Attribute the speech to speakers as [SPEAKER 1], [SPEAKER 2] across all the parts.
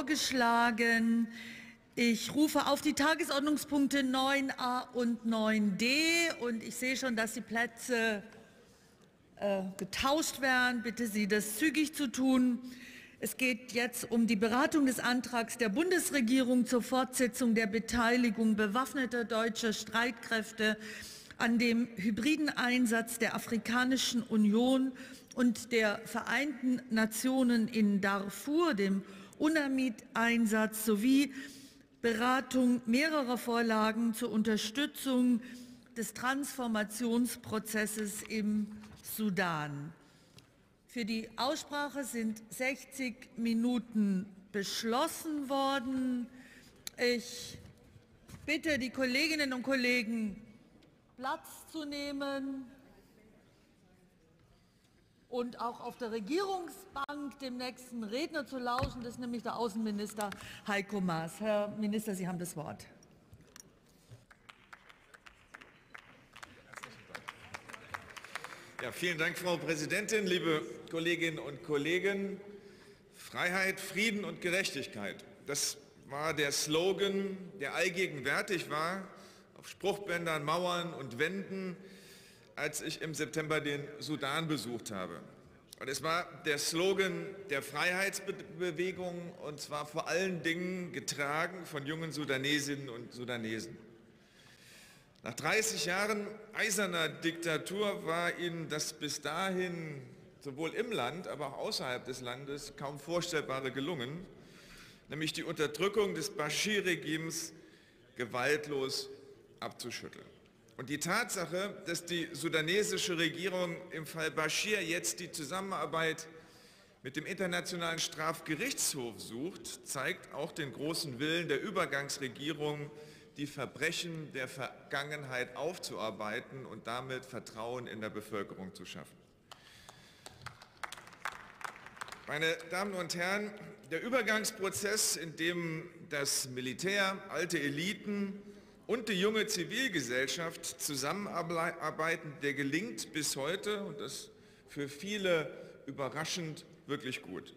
[SPEAKER 1] vorgeschlagen. Ich rufe auf die Tagesordnungspunkte 9a und 9d und ich sehe schon, dass die Plätze getauscht werden. Bitte Sie, das zügig zu tun. Es geht jetzt um die Beratung des Antrags der Bundesregierung zur Fortsetzung der Beteiligung bewaffneter deutscher Streitkräfte an dem hybriden Einsatz der Afrikanischen Union und der Vereinten Nationen in Darfur, dem UNAMID-Einsatz sowie Beratung mehrerer Vorlagen zur Unterstützung des Transformationsprozesses im Sudan. Für die Aussprache sind 60 Minuten beschlossen worden. Ich bitte die Kolleginnen und Kollegen, Platz zu nehmen und auch auf der Regierungsbank dem nächsten Redner zu lauschen. Das ist nämlich der Außenminister Heiko Maas. Herr Minister, Sie haben das Wort.
[SPEAKER 2] Ja, vielen Dank, Frau Präsidentin, liebe Kolleginnen und Kollegen. Freiheit, Frieden und Gerechtigkeit. Das war der Slogan, der allgegenwärtig war auf Spruchbändern, Mauern und Wänden, als ich im September den Sudan besucht habe. Und es war der Slogan der Freiheitsbewegung, und zwar vor allen Dingen getragen von jungen Sudanesinnen und Sudanesen. Nach 30 Jahren eiserner Diktatur war ihnen das bis dahin sowohl im Land, aber auch außerhalb des Landes kaum Vorstellbare gelungen, nämlich die Unterdrückung des Bashir-Regimes gewaltlos abzuschütteln. Und die Tatsache, dass die sudanesische Regierung im Fall Bashir jetzt die Zusammenarbeit mit dem Internationalen Strafgerichtshof sucht, zeigt auch den großen Willen der Übergangsregierung, die Verbrechen der Vergangenheit aufzuarbeiten und damit Vertrauen in der Bevölkerung zu schaffen. Meine Damen und Herren, der Übergangsprozess, in dem das Militär, alte Eliten und die junge Zivilgesellschaft zusammenarbeiten, der gelingt bis heute, und das für viele überraschend, wirklich gut.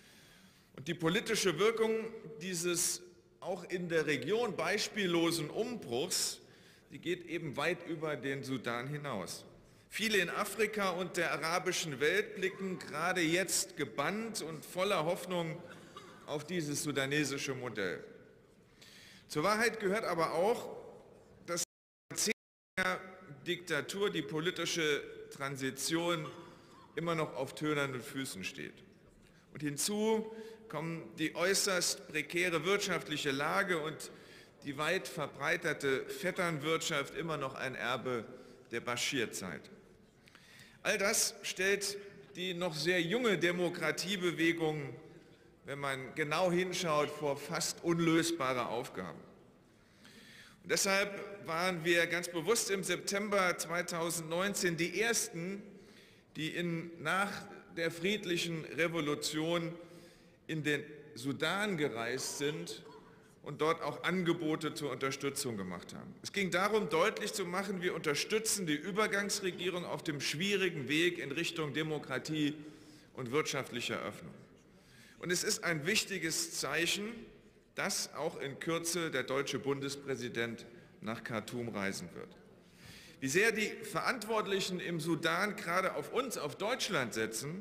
[SPEAKER 2] Und die politische Wirkung dieses auch in der Region beispiellosen Umbruchs, die geht eben weit über den Sudan hinaus. Viele in Afrika und der arabischen Welt blicken gerade jetzt gebannt und voller Hoffnung auf dieses sudanesische Modell. Zur Wahrheit gehört aber auch, dass der Diktatur die politische Transition immer noch auf tönernen Füßen steht. Und hinzu kommen die äußerst prekäre wirtschaftliche Lage und die weit verbreitete Vetternwirtschaft, immer noch ein Erbe der Bashir-Zeit. All das stellt die noch sehr junge Demokratiebewegung, wenn man genau hinschaut, vor fast unlösbare Aufgaben. Und deshalb waren wir ganz bewusst im September 2019 die Ersten, die nach der friedlichen Revolution in den Sudan gereist sind und dort auch Angebote zur Unterstützung gemacht haben. Es ging darum, deutlich zu machen, wir unterstützen die Übergangsregierung auf dem schwierigen Weg in Richtung Demokratie und wirtschaftlicher Öffnung. Und es ist ein wichtiges Zeichen, dass auch in Kürze der deutsche Bundespräsident nach Khartoum reisen wird. Wie sehr die Verantwortlichen im Sudan gerade auf uns, auf Deutschland setzen,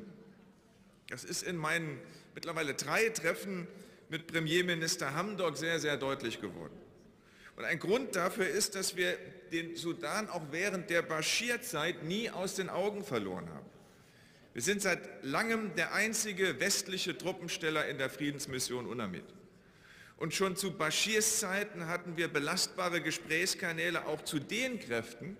[SPEAKER 2] das ist in meinen mittlerweile 3 Treffen mit Premierminister Hamdok sehr, sehr deutlich geworden. Und ein Grund dafür ist, dass wir den Sudan auch während der Bashir-Zeit nie aus den Augen verloren haben. Wir sind seit langem der einzige westliche Truppensteller in der Friedensmission UNAMID. Und schon zu Bashirs Zeiten hatten wir belastbare Gesprächskanäle auch zu den Kräften,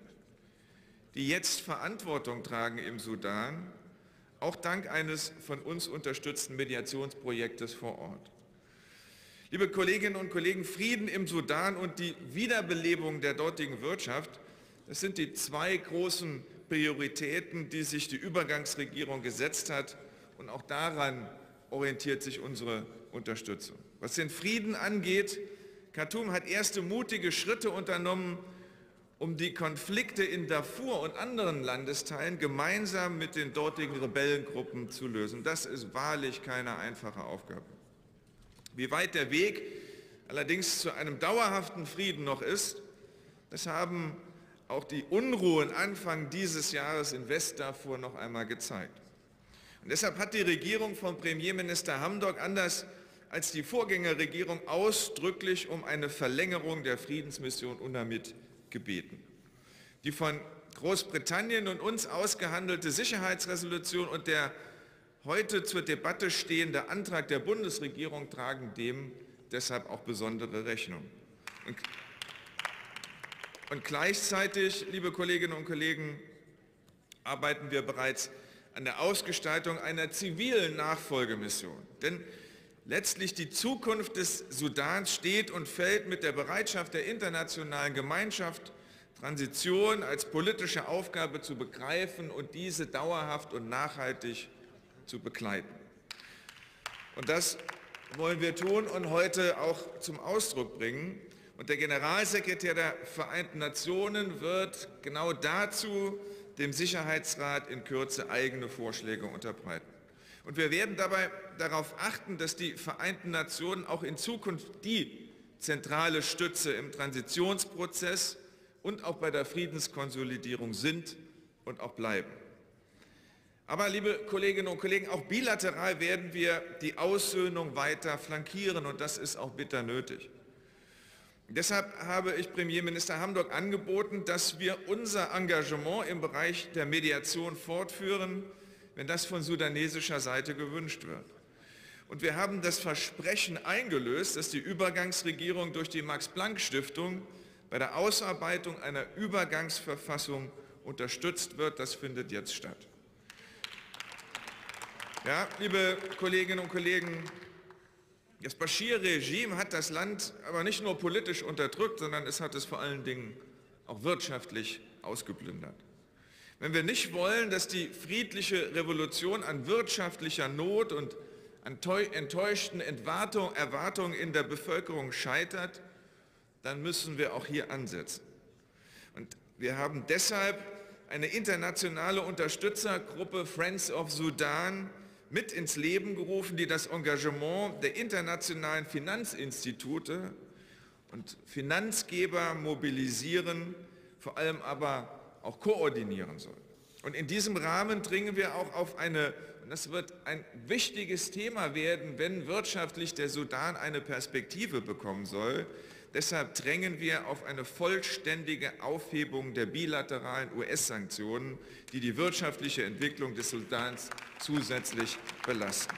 [SPEAKER 2] die jetzt Verantwortung tragen im Sudan, auch dank eines von uns unterstützten Mediationsprojektes vor Ort. Liebe Kolleginnen und Kollegen, Frieden im Sudan und die Wiederbelebung der dortigen Wirtschaft, das sind die 2 großen Prioritäten, die sich die Übergangsregierung gesetzt hat, und auch daran orientiert sich unsere Unterstützung. Was den Frieden angeht, Khartoum hat erste mutige Schritte unternommen, um die Konflikte in Darfur und anderen Landesteilen gemeinsam mit den dortigen Rebellengruppen zu lösen. Das ist wahrlich keine einfache Aufgabe. Wie weit der Weg allerdings zu einem dauerhaften Frieden noch ist, das haben auch die Unruhen Anfang dieses Jahres in Westdarfur noch einmal gezeigt. Und deshalb hat die Regierung von Premierminister Hamdok anders als die Vorgängerregierung ausdrücklich um eine Verlängerung der Friedensmission UNAMID gebeten. Die von Großbritannien und uns ausgehandelte Sicherheitsresolution und der heute zur Debatte stehende Antrag der Bundesregierung tragen dem deshalb auch besondere Rechnung. Und gleichzeitig, liebe Kolleginnen und Kollegen, arbeiten wir bereits an der Ausgestaltung einer zivilen Nachfolgemission. Denn letztlich die Zukunft des Sudans steht und fällt mit der Bereitschaft der internationalen Gemeinschaft, Transition als politische Aufgabe zu begreifen und diese dauerhaft und nachhaltig zu begleiten. Und das wollen wir tun und heute auch zum Ausdruck bringen. Und der Generalsekretär der Vereinten Nationen wird genau dazu dem Sicherheitsrat in Kürze eigene Vorschläge unterbreiten. Und wir werden dabei darauf achten, dass die Vereinten Nationen auch in Zukunft die zentrale Stütze im Transitionsprozess und auch bei der Friedenskonsolidierung sind und auch bleiben. Aber, liebe Kolleginnen und Kollegen, auch bilateral werden wir die Aussöhnung weiter flankieren, und das ist auch bitter nötig. Deshalb habe ich Premierminister Hamdok angeboten, dass wir unser Engagement im Bereich der Mediation fortführen, wenn das von sudanesischer Seite gewünscht wird. Und wir haben das Versprechen eingelöst, dass die Übergangsregierung durch die Max-Planck-Stiftung bei der Ausarbeitung einer Übergangsverfassung unterstützt wird. Das findet jetzt statt. Ja, liebe Kolleginnen und Kollegen, das Baschir-Regime hat das Land aber nicht nur politisch unterdrückt, sondern es hat es vor allen Dingen auch wirtschaftlich ausgeplündert. Wenn wir nicht wollen, dass die friedliche Revolution an wirtschaftlicher Not und an enttäuschten Erwartungen in der Bevölkerung scheitert, dann müssen wir auch hier ansetzen. Und wir haben deshalb eine internationale Unterstützergruppe Friends of Sudan mit ins Leben gerufen, die das Engagement der internationalen Finanzinstitute und Finanzgeber mobilisieren, vor allem aber auch koordinieren soll. Und in diesem Rahmen dringen wir auch auf eine, und das wird ein wichtiges Thema werden, wenn wirtschaftlich der Sudan eine Perspektive bekommen soll. Deshalb drängen wir auf eine vollständige Aufhebung der bilateralen US-Sanktionen, die die wirtschaftliche Entwicklung des Sudans zusätzlich belasten.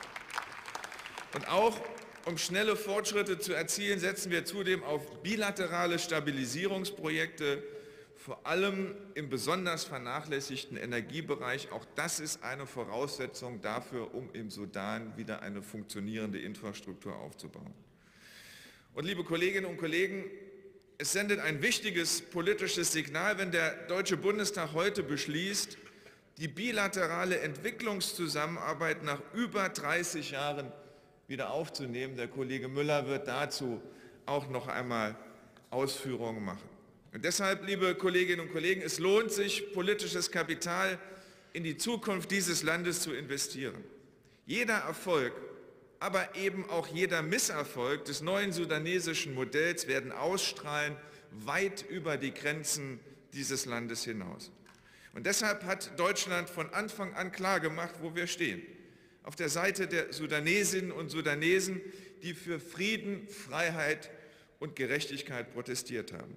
[SPEAKER 2] Und auch um schnelle Fortschritte zu erzielen, setzen wir zudem auf bilaterale Stabilisierungsprojekte, vor allem im besonders vernachlässigten Energiebereich. Auch das ist eine Voraussetzung dafür, um im Sudan wieder eine funktionierende Infrastruktur aufzubauen. Und liebe Kolleginnen und Kollegen, es sendet ein wichtiges politisches Signal, wenn der Deutsche Bundestag heute beschließt, die bilaterale Entwicklungszusammenarbeit nach über 30 Jahren wieder aufzunehmen. Der Kollege Müller wird dazu auch noch einmal Ausführungen machen. Und deshalb, liebe Kolleginnen und Kollegen, es lohnt sich, politisches Kapital in die Zukunft dieses Landes zu investieren. Jeder Erfolg, aber eben auch jeder Misserfolg des neuen sudanesischen Modells werden ausstrahlen, weit über die Grenzen dieses Landes hinaus. Und deshalb hat Deutschland von Anfang an klargemacht, wo wir stehen. Auf der Seite der Sudanesinnen und Sudanesen, die für Frieden, Freiheit und Gerechtigkeit protestiert haben.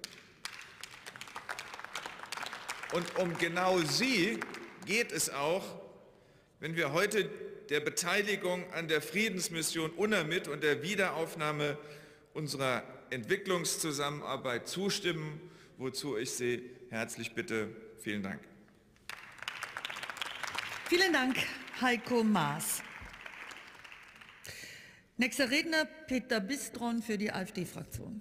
[SPEAKER 2] Und um genau sie geht es auch, wenn wir heute der Beteiligung an der Friedensmission UNAMID und der Wiederaufnahme unserer Entwicklungszusammenarbeit zustimmen, wozu ich Sie herzlich bitte. Vielen Dank.
[SPEAKER 1] Vielen Dank, Heiko Maas. Nächster Redner, Peter Bistron für die AfD-Fraktion.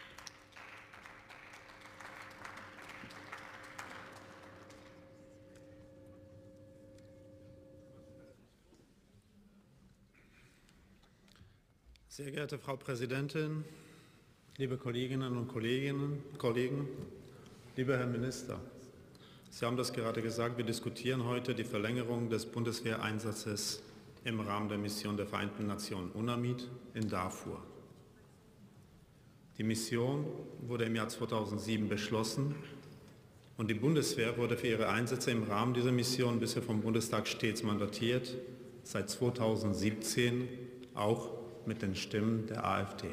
[SPEAKER 3] Sehr geehrte Frau Präsidentin, liebe Kolleginnen und Kollegen, lieber Herr Minister, Sie haben das gerade gesagt, wir diskutieren heute die Verlängerung des Bundeswehreinsatzes im Rahmen der Mission der Vereinten Nationen UNAMID in Darfur. Die Mission wurde im Jahr 2007 beschlossen und die Bundeswehr wurde für ihre Einsätze im Rahmen dieser Mission bisher vom Bundestag stets mandatiert, seit 2017 auch mit den Stimmen der AfD.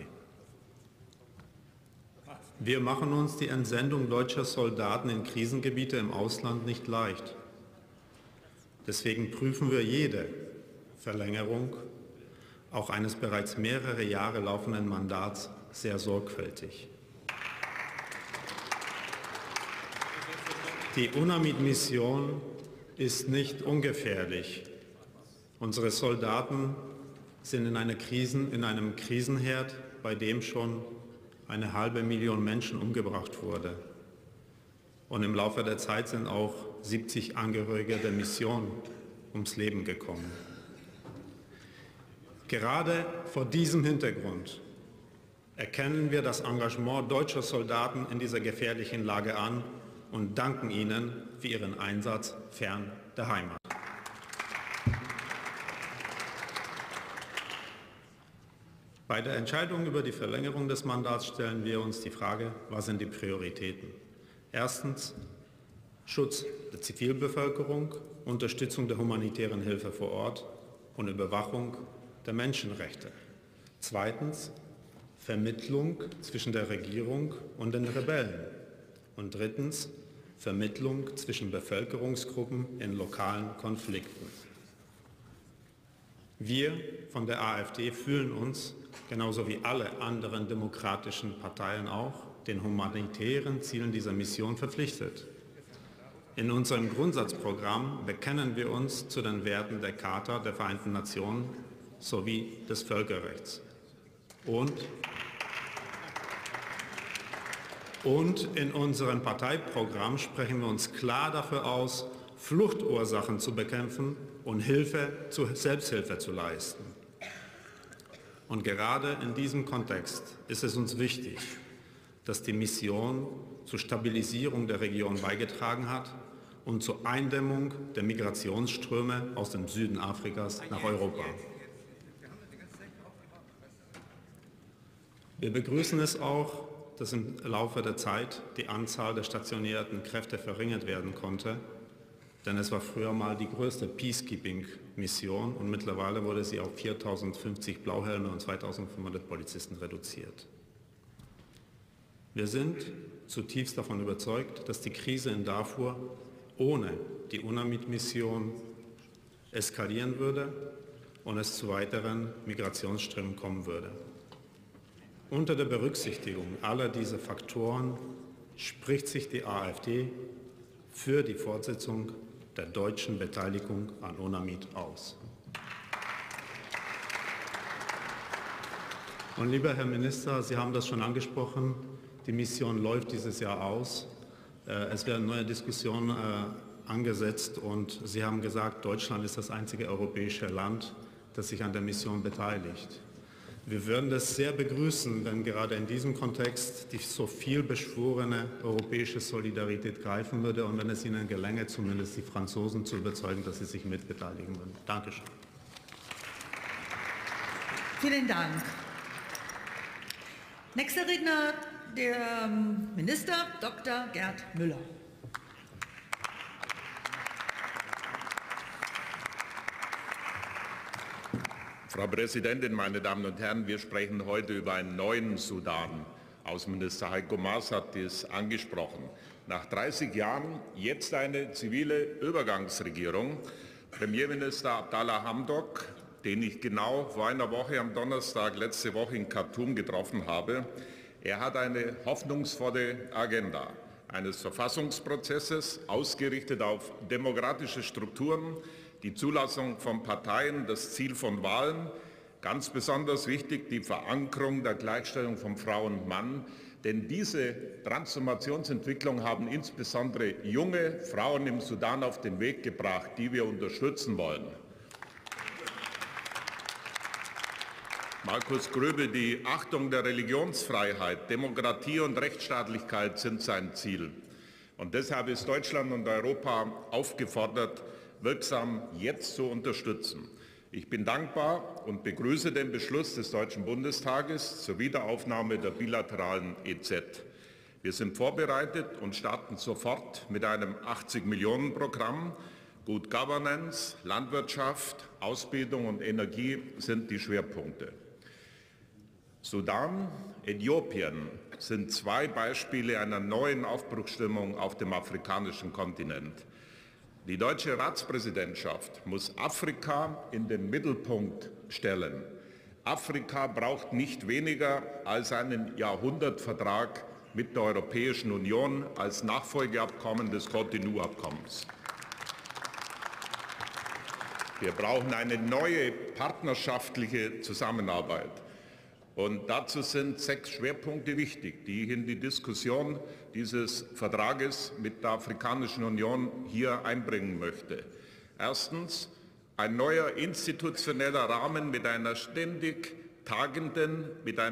[SPEAKER 3] Wir machen uns die Entsendung deutscher Soldaten in Krisengebiete im Ausland nicht leicht. Deswegen prüfen wir jede Verlängerung, auch eines bereits mehrere Jahre laufenden Mandats, sehr sorgfältig. Die UNAMID-Mission ist nicht ungefährlich. Unsere Soldaten sind in einem Krisenherd, bei dem schon 500.000 Menschen umgebracht wurde. Und im Laufe der Zeit sind auch 70 Angehörige der Mission ums Leben gekommen. Gerade vor diesem Hintergrund erkennen wir das Engagement deutscher Soldaten in dieser gefährlichen Lage an und danken ihnen für ihren Einsatz fern der Heimat. Bei der Entscheidung über die Verlängerung des Mandats stellen wir uns die Frage, was sind die Prioritäten? Erstens Schutz der Zivilbevölkerung, Unterstützung der humanitären Hilfe vor Ort und Überwachung der Menschenrechte. Zweitens Vermittlung zwischen der Regierung und den Rebellen. Und drittens Vermittlung zwischen Bevölkerungsgruppen in lokalen Konflikten. Wir von der AfD fühlen uns, genauso wie alle anderen demokratischen Parteien auch, den humanitären Zielen dieser Mission verpflichtet. In unserem Grundsatzprogramm bekennen wir uns zu den Werten der Charta der Vereinten Nationen sowie des Völkerrechts. Und in unserem Parteiprogramm sprechen wir uns klar dafür aus, Fluchtursachen zu bekämpfen und Hilfe zur Selbsthilfe zu leisten. Und gerade in diesem Kontext ist es uns wichtig, dass die Mission zur Stabilisierung der Region beigetragen hat und zur Eindämmung der Migrationsströme aus dem Süden Afrikas nach Europa. Wir begrüßen es auch, dass im Laufe der Zeit die Anzahl der stationierten Kräfte verringert werden konnte, denn es war früher mal die größte Peacekeeping-Mission und mittlerweile wurde sie auf 4.050 Blauhelme und 2.500 Polizisten reduziert. Wir sind zutiefst davon überzeugt, dass die Krise in Darfur ohne die UNAMID-Mission eskalieren würde und es zu weiteren Migrationsströmen kommen würde. Unter der Berücksichtigung aller dieser Faktoren spricht sich die AfD für die Fortsetzung der deutschen Beteiligung an UNAMID aus. Und lieber Herr Minister, Sie haben das schon angesprochen, die Mission läuft dieses Jahr aus. Es werden neue Diskussionen angesetzt und Sie haben gesagt, Deutschland ist das einzige europäische Land, das sich an der Mission beteiligt. Wir würden das sehr begrüßen, wenn gerade in diesem Kontext die so viel beschworene europäische Solidarität greifen würde und wenn es Ihnen gelänge, zumindest die Franzosen zu überzeugen, dass sie sich mitbeteiligen würden. Dankeschön.
[SPEAKER 1] Vielen Dank. Nächster Redner, der Minister Dr. Gerd Müller.
[SPEAKER 4] Frau Präsidentin, meine Damen und Herren! Wir sprechen heute über einen neuen Sudan. Außenminister Heiko Maas hat dies angesprochen. Nach 30 Jahren jetzt eine zivile Übergangsregierung. Premierminister Abdallah Hamdok, den ich genau vor einer Woche am Donnerstag letzte Woche in Khartoum getroffen habe, er hat eine hoffnungsvolle Agenda eines Verfassungsprozesses, ausgerichtet auf demokratische Strukturen, die Zulassung von Parteien, das Ziel von Wahlen, ganz besonders wichtig die Verankerung der Gleichstellung von Frau und Mann. Denn diese Transformationsentwicklung haben insbesondere junge Frauen im Sudan auf den Weg gebracht, die wir unterstützen wollen. Markus Gröbe, die Achtung der Religionsfreiheit, Demokratie und Rechtsstaatlichkeit sind sein Ziel. Und deshalb ist Deutschland und Europa aufgefordert, wirksam jetzt zu unterstützen. Ich bin dankbar und begrüße den Beschluss des Deutschen Bundestages zur Wiederaufnahme der bilateralen EZ. Wir sind vorbereitet und starten sofort mit einem 80-Millionen-Programm. Good Governance, Landwirtschaft, Ausbildung und Energie sind die Schwerpunkte. Sudan, Äthiopien sind zwei Beispiele einer neuen Aufbruchsstimmung auf dem afrikanischen Kontinent. Die deutsche Ratspräsidentschaft muss Afrika in den Mittelpunkt stellen. Afrika braucht nicht weniger als einen Jahrhundertvertrag mit der Europäischen Union als Nachfolgeabkommen des Cotonou-Abkommens. Wir brauchen eine neue partnerschaftliche Zusammenarbeit. Und dazu sind 6 Schwerpunkte wichtig, die ich in die Diskussion dieses Vertrages mit der Afrikanischen Union hier einbringen möchte. Erstens, ein neuer institutioneller Rahmen mit einem ständig tagenden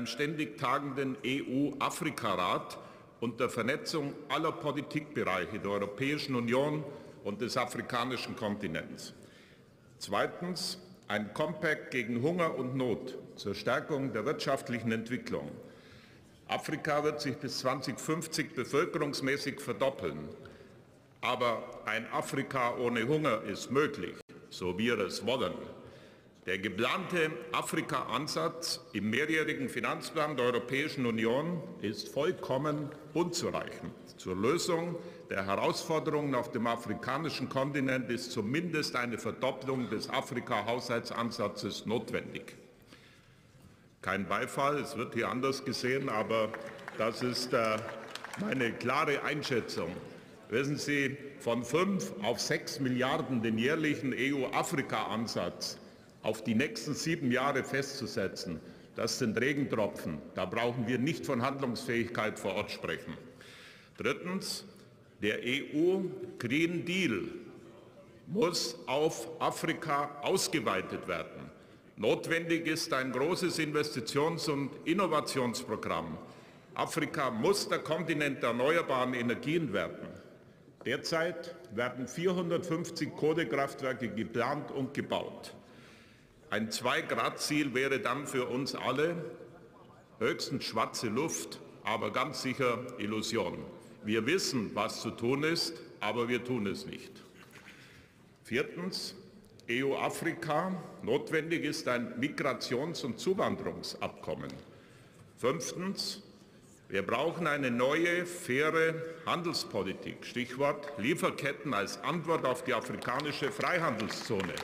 [SPEAKER 4] EU-Afrika-Rat und der Vernetzung aller Politikbereiche der Europäischen Union und des afrikanischen Kontinents. Zweitens, ein Compact gegen Hunger und Not zur Stärkung der wirtschaftlichen Entwicklung. Afrika wird sich bis 2050 bevölkerungsmäßig verdoppeln. Aber ein Afrika ohne Hunger ist möglich, so wir es wollen. Der geplante Afrika-Ansatz im mehrjährigen Finanzplan der Europäischen Union ist vollkommen unzureichend. Zur Lösung der Herausforderungen auf dem afrikanischen Kontinent ist zumindest eine Verdopplung des Afrika-Haushaltsansatzes notwendig. Kein Beifall, es wird hier anders gesehen, aber das ist meine klare Einschätzung. Wissen Sie, von 5 auf 6 Milliarden den jährlichen EU-Afrika-Ansatz auf die nächsten 7 Jahre festzusetzen, das sind Regentropfen. Da brauchen wir nicht von Handlungsfähigkeit vor Ort sprechen. Drittens, der EU-Green Deal muss auf Afrika ausgeweitet werden. Notwendig ist ein großes Investitions- und Innovationsprogramm. Afrika muss der Kontinent der erneuerbaren Energien werden. Derzeit werden 450 Kohlekraftwerke geplant und gebaut. Ein 2-Grad-Ziel wäre dann für uns alle höchstens schwarze Luft, aber ganz sicher Illusion. Wir wissen, was zu tun ist, aber wir tun es nicht. Viertens, EU-Afrika, notwendig ist ein Migrations- und Zuwanderungsabkommen. Fünftens, wir brauchen eine neue, faire Handelspolitik. Stichwort Lieferketten als Antwort auf die afrikanische Freihandelszone.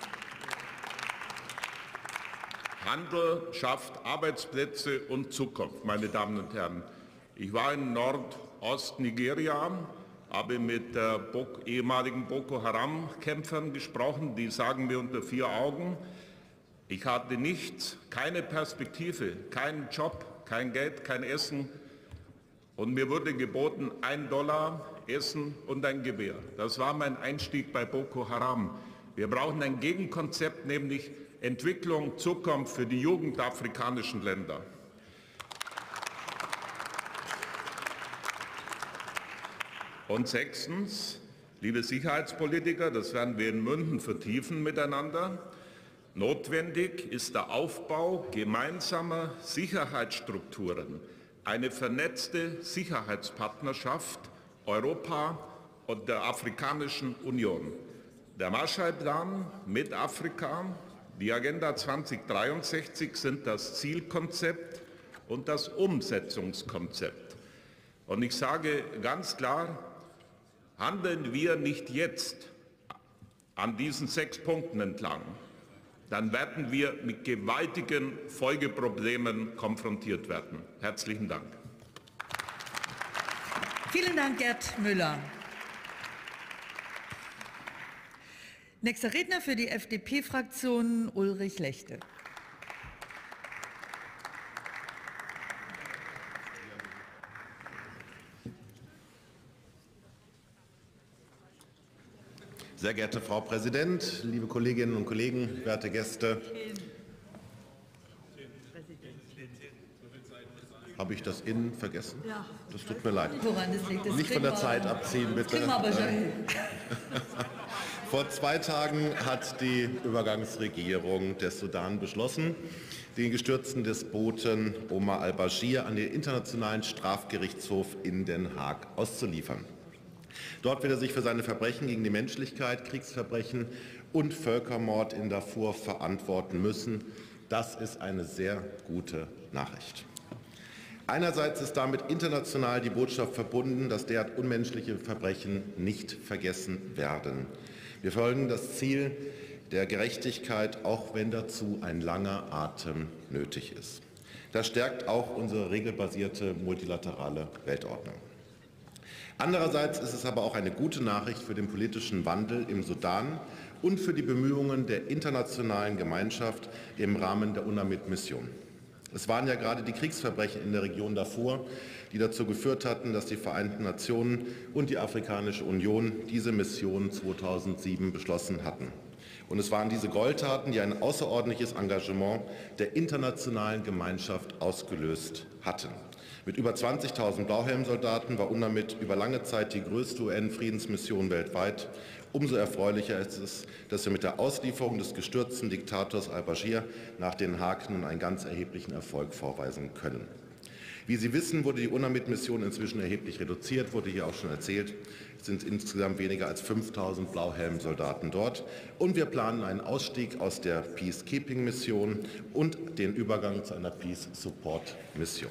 [SPEAKER 4] Handel schafft Arbeitsplätze und Zukunft, meine Damen und Herren. Ich war in Nordost-Nigeria, habe mit ehemaligen Boko Haram-Kämpfern gesprochen, die sagen mir unter 4 Augen, ich hatte nichts, keine Perspektive, keinen Job, kein Geld, kein Essen und mir wurde geboten $1 Essen und ein Gewehr. Das war mein Einstieg bei Boko Haram. Wir brauchen ein Gegenkonzept, nämlich Entwicklung, Zukunft für die Jugend der afrikanischen Länder. Und 6. Liebe Sicherheitspolitiker, das werden wir in München vertiefen miteinander, notwendig ist der Aufbau gemeinsamer Sicherheitsstrukturen, eine vernetzte Sicherheitspartnerschaft Europa und der Afrikanischen Union. Der Marshallplan mit Afrika, die Agenda 2063 sind das Zielkonzept und das Umsetzungskonzept. Und ich sage ganz klar, handeln wir nicht jetzt an diesen 6 Punkten entlang, dann werden wir mit gewaltigen Folgeproblemen konfrontiert werden. Herzlichen Dank.
[SPEAKER 1] Vielen Dank, Gerd Müller. Nächster Redner für die FDP-Fraktion, Ulrich Lechte.
[SPEAKER 5] Sehr geehrte Frau Präsident, liebe Kolleginnen und Kollegen, werte Gäste. Habe ich das In vergessen? Ja. Das tut mir leid.
[SPEAKER 1] Woran das liegt, das
[SPEAKER 5] nicht von der Zeit abziehen, bitte. Vor 2 Tagen hat die Übergangsregierung des Sudan beschlossen, den gestürzten Despoten Omar al-Baschir an den Internationalen Strafgerichtshof in Den Haag auszuliefern. Dort wird er sich für seine Verbrechen gegen die Menschlichkeit, Kriegsverbrechen und Völkermord in Darfur verantworten müssen. Das ist eine sehr gute Nachricht. Einerseits ist damit international die Botschaft verbunden, dass derart unmenschliche Verbrechen nicht vergessen werden. Wir verfolgen das Ziel der Gerechtigkeit, auch wenn dazu ein langer Atem nötig ist. Das stärkt auch unsere regelbasierte multilaterale Weltordnung. Andererseits ist es aber auch eine gute Nachricht für den politischen Wandel im Sudan und für die Bemühungen der internationalen Gemeinschaft im Rahmen der UNAMID-Mission. Es waren ja gerade die Kriegsverbrechen in der Region Darfur, die dazu geführt hatten, dass die Vereinten Nationen und die Afrikanische Union diese Mission 2007 beschlossen hatten. Und es waren diese Gräueltaten, die ein außerordentliches Engagement der internationalen Gemeinschaft ausgelöst hatten. Mit über 20.000 Blauhelmsoldaten war UNAMID über lange Zeit die größte UN-Friedensmission weltweit. Umso erfreulicher ist es, dass wir mit der Auslieferung des gestürzten Diktators al-Baschir nach Den Haag nun einen ganz erheblichen Erfolg vorweisen können. Wie Sie wissen, wurde die UNAMID-Mission inzwischen erheblich reduziert, wurde hier auch schon erzählt. Es sind insgesamt weniger als 5.000 Blauhelmsoldaten dort. Und wir planen einen Ausstieg aus der Peacekeeping-Mission und den Übergang zu einer Peace-Support-Mission.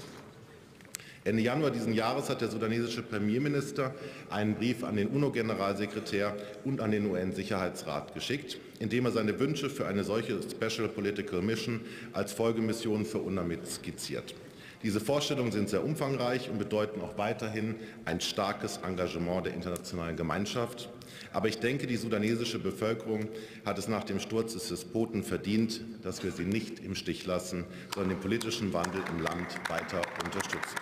[SPEAKER 5] Ende Januar dieses Jahres hat der sudanesische Premierminister einen Brief an den UNO-Generalsekretär und an den UN-Sicherheitsrat geschickt, in dem er seine Wünsche für eine solche Special Political Mission als Folgemission für UNAMID skizziert. Diese Vorstellungen sind sehr umfangreich und bedeuten auch weiterhin ein starkes Engagement der internationalen Gemeinschaft. Aber ich denke, die sudanesische Bevölkerung hat es nach dem Sturz des Despoten verdient, dass wir sie nicht im Stich lassen, sondern den politischen Wandel im Land weiter unterstützen.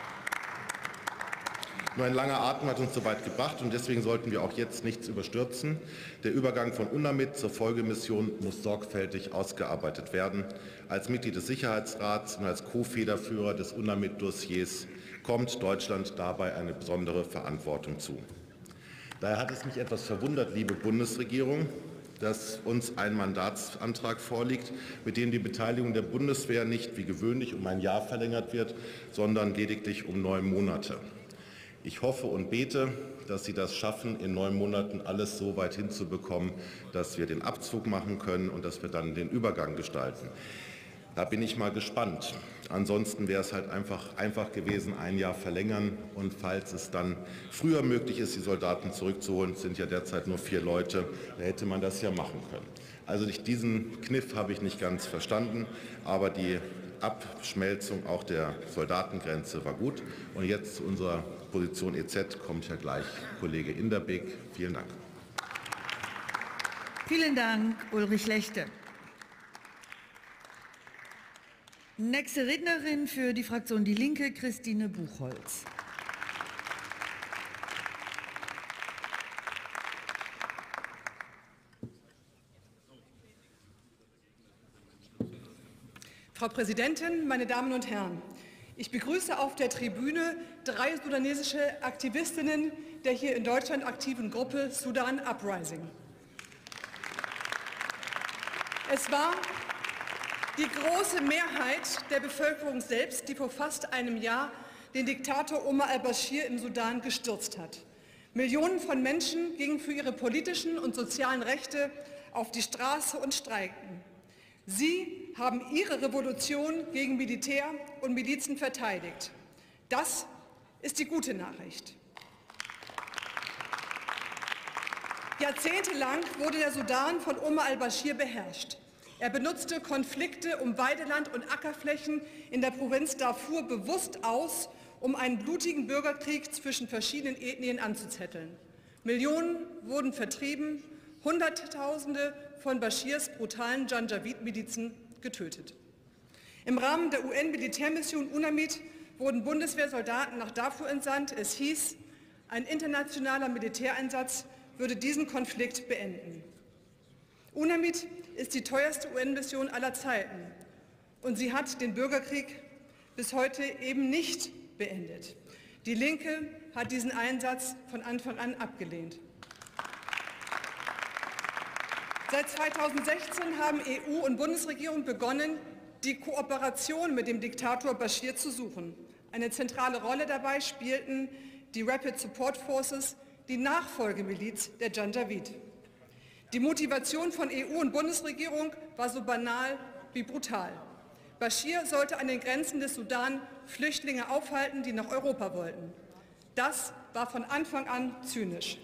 [SPEAKER 5] Nur ein langer Atem hat uns so weit gebracht, und deswegen sollten wir auch jetzt nichts überstürzen. Der Übergang von UNAMID zur Folgemission muss sorgfältig ausgearbeitet werden. Als Mitglied des Sicherheitsrats und als Co-Federführer des UNAMID-Dossiers kommt Deutschland dabei eine besondere Verantwortung zu. Daher hat es mich etwas verwundert, liebe Bundesregierung, dass uns ein Mandatsantrag vorliegt, mit dem die Beteiligung der Bundeswehr nicht wie gewöhnlich um ein Jahr verlängert wird, sondern lediglich um 9 Monate. Ich hoffe und bete, dass Sie das schaffen, in 9 Monaten alles so weit hinzubekommen, dass wir den Abzug machen können und dass wir dann den Übergang gestalten. Da bin ich mal gespannt. Ansonsten wäre es halt einfach gewesen, ein Jahr verlängern. Und falls es dann früher möglich ist, die Soldaten zurückzuholen, es sind ja derzeit nur 4 Leute, da hätte man das ja machen können. Also diesen Kniff habe ich nicht ganz verstanden, aber die Abschmelzung auch der Soldatengrenze war gut. Und jetzt zu unserer Position EZ kommt ja gleich Kollege Inderbeck. Vielen Dank.
[SPEAKER 1] Vielen Dank, Ulrich Lechte. Nächste Rednerin für die Fraktion Die Linke, Christine Buchholz.
[SPEAKER 6] Frau Präsidentin, meine Damen und Herren! Ich begrüße auf der Tribüne 3 sudanesische Aktivistinnen der hier in Deutschland aktiven Gruppe Sudan Uprising. Es war die große Mehrheit der Bevölkerung selbst, die vor fast einem Jahr den Diktator Omar al-Baschir im Sudan gestürzt hat. Millionen von Menschen gingen für ihre politischen und sozialen Rechte auf die Straße und streikten. Sie haben ihre Revolution gegen Militär und Milizen verteidigt. Das ist die gute Nachricht. Jahrzehntelang wurde der Sudan von Omar al-Baschir beherrscht. Er benutzte Konflikte um Weideland und Ackerflächen in der Provinz Darfur bewusst aus, um einen blutigen Bürgerkrieg zwischen verschiedenen Ethnien anzuzetteln. Millionen wurden vertrieben, Hunderttausende von Baschirs brutalen Janjaweed-Milizen getötet. Im Rahmen der UN-Militärmission UNAMID wurden Bundeswehrsoldaten nach Darfur entsandt. Es hieß, ein internationaler Militäreinsatz würde diesen Konflikt beenden. UNAMID ist die teuerste UN-Mission aller Zeiten und sie hat den Bürgerkrieg bis heute eben nicht beendet. Die Linke hat diesen Einsatz von Anfang an abgelehnt. Seit 2016 haben EU und Bundesregierung begonnen, die Kooperation mit dem Diktator Baschir zu suchen. Eine zentrale Rolle dabei spielten die Rapid Support Forces, die Nachfolgemiliz der Janjaweed. Die Motivation von EU und Bundesregierung war so banal wie brutal. Baschir sollte an den Grenzen des Sudan Flüchtlinge aufhalten, die nach Europa wollten. Das war von Anfang an zynisch.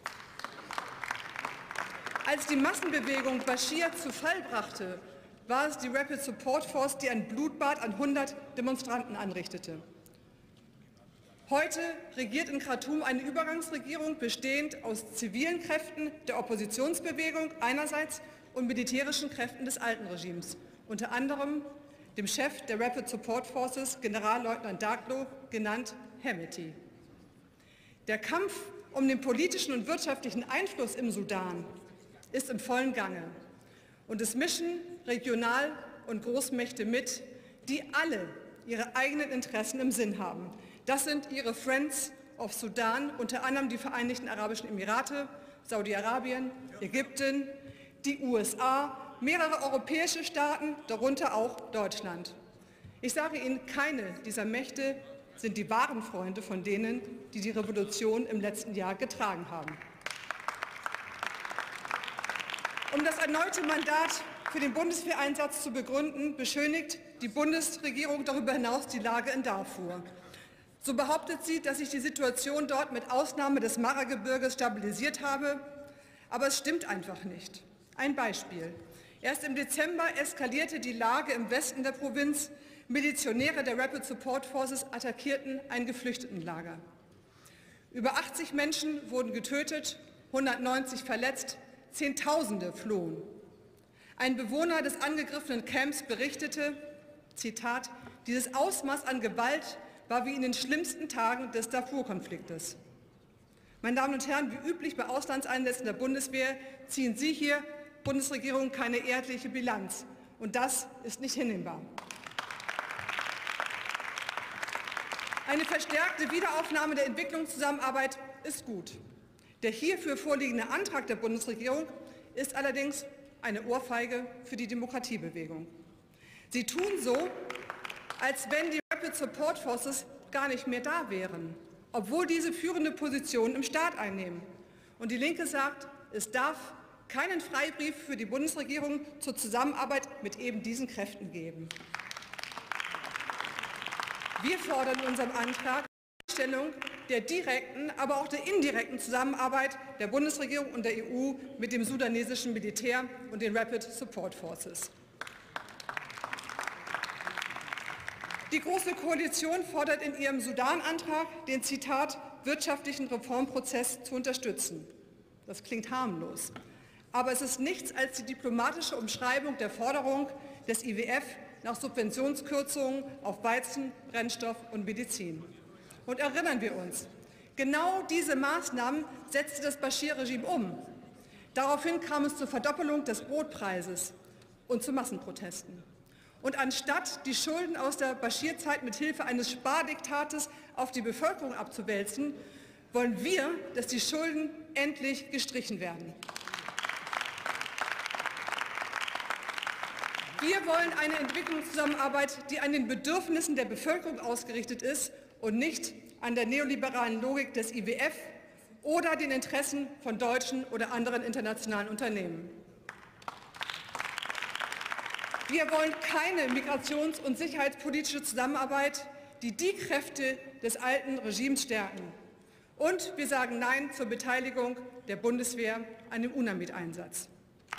[SPEAKER 6] Als die Massenbewegung Baschir zu Fall brachte, war es die Rapid Support Force, die ein Blutbad an 100 Demonstranten anrichtete. Heute regiert in Khartoum eine Übergangsregierung, bestehend aus zivilen Kräften der Oppositionsbewegung einerseits und militärischen Kräften des alten Regimes, unter anderem dem Chef der Rapid Support Forces, Generalleutnant Daglo, genannt Hemeti. Der Kampf um den politischen und wirtschaftlichen Einfluss im Sudan ist im vollen Gange. Und es mischen Regional- und Großmächte mit, die alle ihre eigenen Interessen im Sinn haben. Das sind ihre Friends of Sudan, unter anderem die Vereinigten Arabischen Emirate, Saudi-Arabien, Ägypten, die USA, mehrere europäische Staaten, darunter auch Deutschland. Ich sage Ihnen, keine dieser Mächte sind die wahren Freunde von denen, die die Revolution im letzten Jahr getragen haben. Um das erneute Mandat für den Bundeswehreinsatz zu begründen, beschönigt die Bundesregierung darüber hinaus die Lage in Darfur. So behauptet sie, dass sich die Situation dort mit Ausnahme des Mara-Gebirges stabilisiert habe, aber es stimmt einfach nicht. Ein Beispiel. Erst im Dezember eskalierte die Lage im Westen der Provinz. Milizionäre der Rapid Support Forces attackierten ein Geflüchtetenlager. Über 80 Menschen wurden getötet, 190 verletzt, Zehntausende flohen. Ein Bewohner des angegriffenen Camps berichtete, Zitat, dieses Ausmaß an Gewalt war wie in den schlimmsten Tagen des Darfur-Konfliktes. Meine Damen und Herren, wie üblich bei Auslandseinsätzen der Bundeswehr ziehen Sie hier, Bundesregierung, keine ehrliche Bilanz. Und das ist nicht hinnehmbar. Eine verstärkte Wiederaufnahme der Entwicklungszusammenarbeit ist gut. Der hierfür vorliegende Antrag der Bundesregierung ist allerdings eine Ohrfeige für die Demokratiebewegung. Sie tun so, als wenn die Rapid Support Forces gar nicht mehr da wären, obwohl diese führende Positionen im Staat einnehmen. Und die Linke sagt, es darf keinen Freibrief für die Bundesregierung zur Zusammenarbeit mit eben diesen Kräften geben. Wir fordern in unserem Antrag die Einstellung der direkten, aber auch der indirekten Zusammenarbeit der Bundesregierung und der EU mit dem sudanesischen Militär und den Rapid Support Forces. Die Große Koalition fordert in ihrem Sudan-Antrag den, Zitat, wirtschaftlichen Reformprozess zu unterstützen. Das klingt harmlos. Aber es ist nichts als die diplomatische Umschreibung der Forderung des IWF nach Subventionskürzungen auf Weizen, Brennstoff und Medizin. Und erinnern wir uns, genau diese Maßnahmen setzte das Baschir-Regime um. Daraufhin kam es zur Verdoppelung des Brotpreises und zu Massenprotesten. Und anstatt die Schulden aus der Baschir-Zeit mit Hilfe eines Spardiktates auf die Bevölkerung abzuwälzen, wollen wir, dass die Schulden endlich gestrichen werden. Wir wollen eine Entwicklungszusammenarbeit, die an den Bedürfnissen der Bevölkerung ausgerichtet ist und nicht an der neoliberalen Logik des IWF oder den Interessen von deutschen oder anderen internationalen Unternehmen. Wir wollen keine migrations- und sicherheitspolitische Zusammenarbeit, die die Kräfte des alten Regimes stärken. Und wir sagen Nein zur Beteiligung der Bundeswehr an dem UNAMID-Einsatz.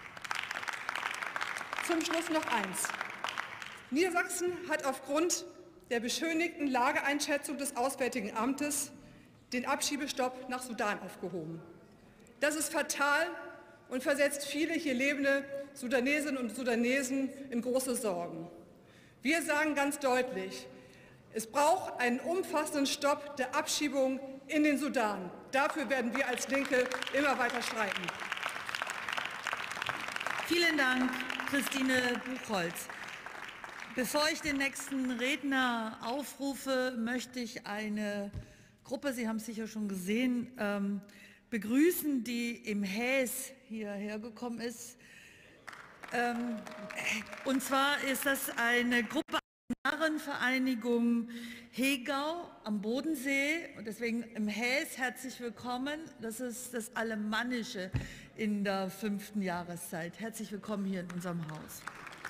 [SPEAKER 6] Zum Schluss noch eins. Niedersachsen hat aufgrund der beschönigten Lageeinschätzung des Auswärtigen Amtes den Abschiebestopp nach Sudan aufgehoben. Das ist fatal und versetzt viele hier lebende Sudanesinnen und Sudanesen in große Sorgen. Wir sagen ganz deutlich, es braucht einen umfassenden Stopp der Abschiebung in den Sudan. Dafür werden wir als Linke immer weiter streiten.
[SPEAKER 1] Vielen Dank, Christine Buchholz. Bevor ich den nächsten Redner aufrufe, möchte ich eine Gruppe, Sie haben es sicher schon gesehen, begrüßen, die im Häs hierher gekommen ist. Und zwar ist das eine Gruppe Narrenvereinigung Hegau am Bodensee und deswegen im Häs herzlich willkommen. Das ist das Alemannische in der 5. Jahreszeit. Herzlich willkommen hier in unserem Haus.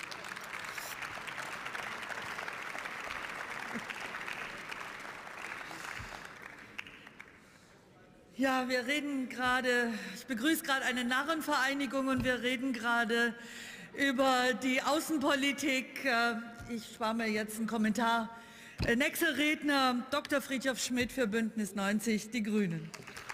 [SPEAKER 1] Ja, ich begrüße gerade eine Narrenvereinigung und wir reden gerade über die Außenpolitik. Ich spare mir jetzt einen Kommentar. Nächster Redner, Dr. Fridtjof Schmidt für Bündnis 90, die Grünen.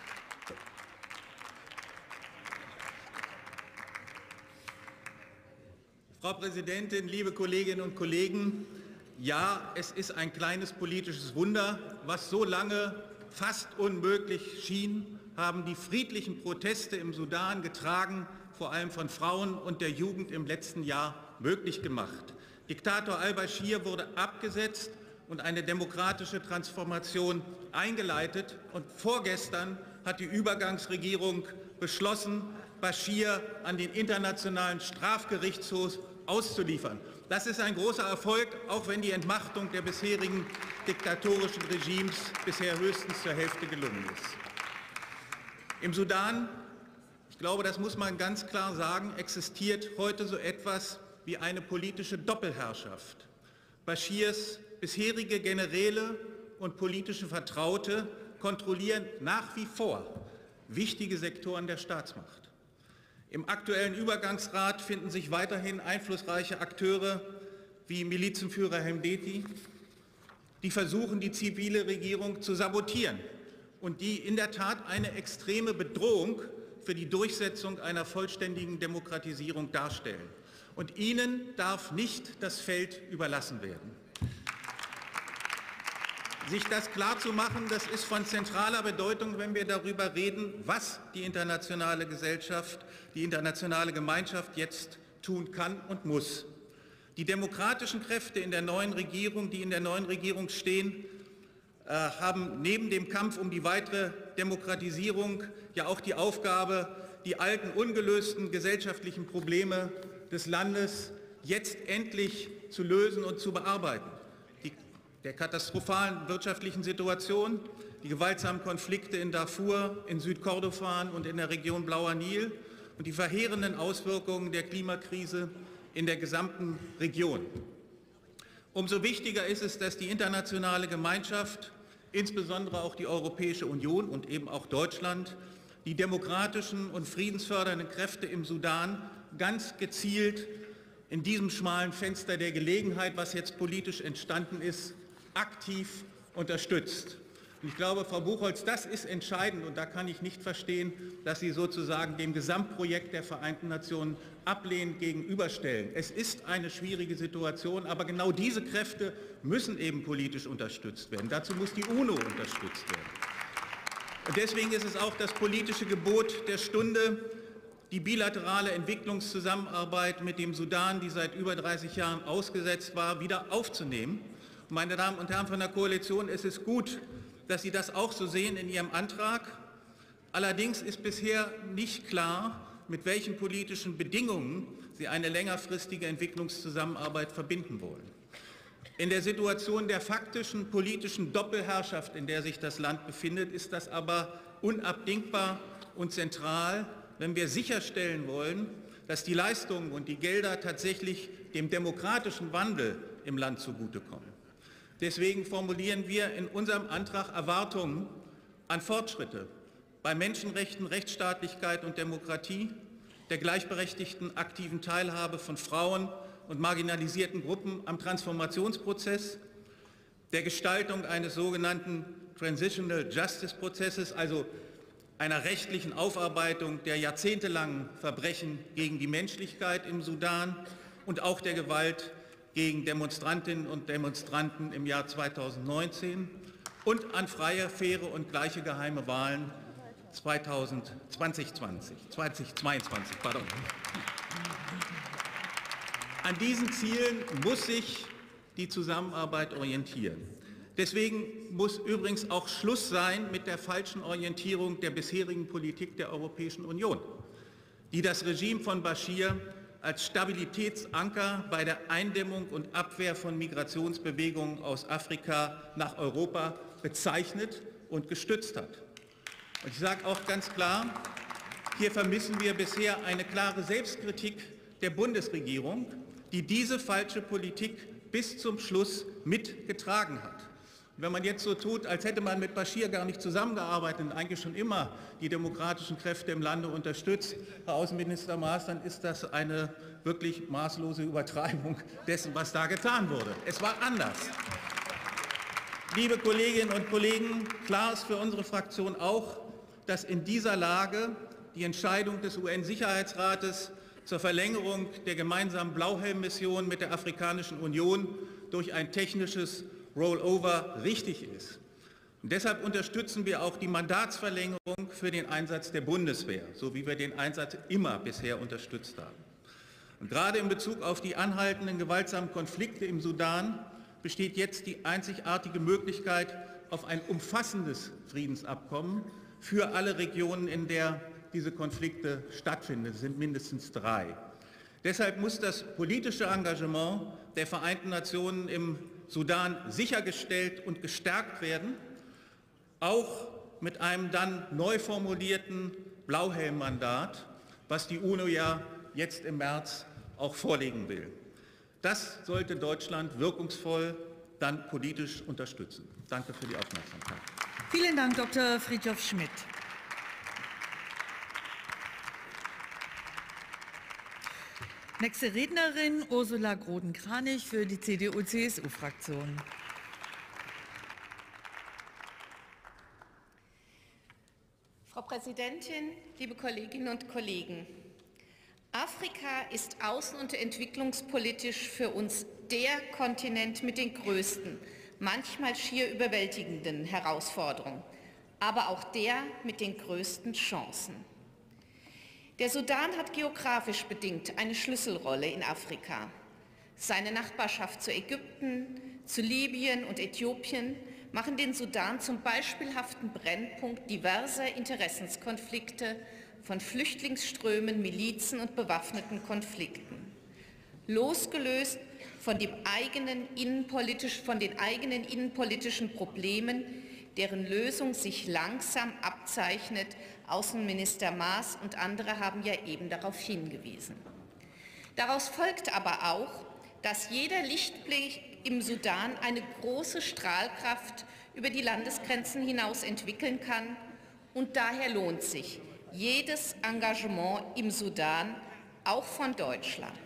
[SPEAKER 7] Frau Präsidentin, liebe Kolleginnen und Kollegen! Ja, es ist ein kleines politisches Wunder. Was so lange fast unmöglich schien, haben die friedlichen Proteste im Sudan getragen, vor allem von Frauen und der Jugend im letzten Jahr möglich gemacht. Diktator al-Baschir wurde abgesetzt und eine demokratische Transformation eingeleitet. Und vorgestern hat die Übergangsregierung beschlossen, Baschir an den Internationalen Strafgerichtshof auszuliefern. Das ist ein großer Erfolg, auch wenn die Entmachtung der bisherigen diktatorischen Regimes bisher höchstens zur Hälfte gelungen ist. Im Sudan, ich glaube, das muss man ganz klar sagen, existiert heute so etwas wie eine politische Doppelherrschaft. Baschirs bisherige Generäle und politische Vertraute kontrollieren nach wie vor wichtige Sektoren der Staatsmacht. Im aktuellen Übergangsrat finden sich weiterhin einflussreiche Akteure wie Milizenführer Hemdeti, die versuchen, die zivile Regierung zu sabotieren und die in der Tat eine extreme Bedrohung für die Durchsetzung einer vollständigen Demokratisierung darstellen. Und ihnen darf nicht das Feld überlassen werden. Sich das klarzumachen, das ist von zentraler Bedeutung, wenn wir darüber reden, was die internationale Gesellschaft, die internationale Gemeinschaft jetzt tun kann und muss. Die demokratischen Kräfte in der neuen Regierung, die in der neuen Regierung stehen, haben neben dem Kampf um die weitere Demokratisierung ja auch die Aufgabe, die alten ungelösten gesellschaftlichen Probleme des Landes jetzt endlich zu lösen und zu bearbeiten. Der katastrophalen wirtschaftlichen Situation, die gewaltsamen Konflikte in Darfur, in Südkordofan und in der Region Blauer Nil und die verheerenden Auswirkungen der Klimakrise in der gesamten Region. Umso wichtiger ist es, dass die internationale Gemeinschaft, insbesondere auch die Europäische Union und eben auch Deutschland, die demokratischen und friedensfördernden Kräfte im Sudan ganz gezielt in diesem schmalen Fenster der Gelegenheit, was jetzt politisch entstanden ist, aktiv unterstützt. Und ich glaube, Frau Buchholz, das ist entscheidend und da kann ich nicht verstehen, dass Sie sozusagen dem Gesamtprojekt der Vereinten Nationen ablehnend gegenüberstellen. Es ist eine schwierige Situation, aber genau diese Kräfte müssen eben politisch unterstützt werden. Dazu muss die UNO unterstützt werden. Und deswegen ist es auch das politische Gebot der Stunde, die bilaterale Entwicklungszusammenarbeit mit dem Sudan, die seit über 30 Jahren ausgesetzt war, wieder aufzunehmen. Und meine Damen und Herren von der Koalition, es ist gut, dass Sie das auch so sehen in Ihrem Antrag. Allerdings ist bisher nicht klar, mit welchen politischen Bedingungen Sie eine längerfristige Entwicklungszusammenarbeit verbinden wollen. In der Situation der faktischen politischen Doppelherrschaft, in der sich das Land befindet, ist das aber unabdingbar und zentral, wenn wir sicherstellen wollen, dass die Leistungen und die Gelder tatsächlich dem demokratischen Wandel im Land zugutekommen. Deswegen formulieren wir in unserem Antrag Erwartungen an Fortschritte bei Menschenrechten, Rechtsstaatlichkeit und Demokratie, der gleichberechtigten aktiven Teilhabe von Frauen und marginalisierten Gruppen am Transformationsprozess, der Gestaltung eines sogenannten Transitional Justice Prozesses, also einer rechtlichen Aufarbeitung der jahrzehntelangen Verbrechen gegen die Menschlichkeit im Sudan und auch der Gewalt gegen Demonstrantinnen und Demonstranten im Jahr 2019 und an freie, faire und gleiche geheime Wahlen 2022. An diesen Zielen muss sich die Zusammenarbeit orientieren. Deswegen muss übrigens auch Schluss sein mit der falschen Orientierung der bisherigen Politik der Europäischen Union, die das Regime von Baschir als Stabilitätsanker bei der Eindämmung und Abwehr von Migrationsbewegungen aus Afrika nach Europa bezeichnet und gestützt hat. Und ich sage auch ganz klar, hier vermissen wir bisher eine klare Selbstkritik der Bundesregierung, die diese falsche Politik bis zum Schluss mitgetragen hat. Und wenn man jetzt so tut, als hätte man mit Bashir gar nicht zusammengearbeitet und eigentlich schon immer die demokratischen Kräfte im Lande unterstützt, Herr Außenminister Maas, dann ist das eine wirklich maßlose Übertreibung dessen, was da getan wurde. Es war anders. Liebe Kolleginnen und Kollegen, klar ist für unsere Fraktion auch, dass in dieser Lage die Entscheidung des UN-Sicherheitsrates zur Verlängerung der gemeinsamen Blauhelm-Mission mit der Afrikanischen Union durch ein technisches Rollover richtig ist. Und deshalb unterstützen wir auch die Mandatsverlängerung für den Einsatz der Bundeswehr, so wie wir den Einsatz immer bisher unterstützt haben. Und gerade in Bezug auf die anhaltenden gewaltsamen Konflikte im Sudan besteht jetzt die einzigartige Möglichkeit auf ein umfassendes Friedensabkommen für alle Regionen, in der diese Konflikte stattfinden. Es sind mindestens 3. Deshalb muss das politische Engagement der Vereinten Nationen im Sudan sichergestellt und gestärkt werden, auch mit einem dann neu formulierten Blauhelm-Mandat, was die UNO ja jetzt im März auch vorlegen will. Das sollte Deutschland wirkungsvoll dann politisch unterstützen. Danke für die Aufmerksamkeit.
[SPEAKER 1] Vielen Dank, Dr. Fridtjof Schmidt. Nächste Rednerin Ursula Groden-Kranich für die CDU-CSU-Fraktion.
[SPEAKER 8] Frau Präsidentin, liebe Kolleginnen und Kollegen! Afrika ist außen- und entwicklungspolitisch für uns der Kontinent mit den größten, manchmal schier überwältigenden Herausforderungen, aber auch der mit den größten Chancen. Der Sudan hat geografisch bedingt eine Schlüsselrolle in Afrika. Seine Nachbarschaft zu Ägypten, zu Libyen und Äthiopien machen den Sudan zum beispielhaften Brennpunkt diverser Interessenskonflikte, von Flüchtlingsströmen, Milizen und bewaffneten Konflikten. Losgelöst von den eigenen innenpolitischen Problemen, deren Lösung sich langsam abzeichnet. Außenminister Maas und andere haben ja eben darauf hingewiesen. Daraus folgt aber auch, dass jeder Lichtblick im Sudan eine große Strahlkraft über die Landesgrenzen hinaus entwickeln kann, und daher lohnt sich jedes Engagement im Sudan, auch von Deutschland.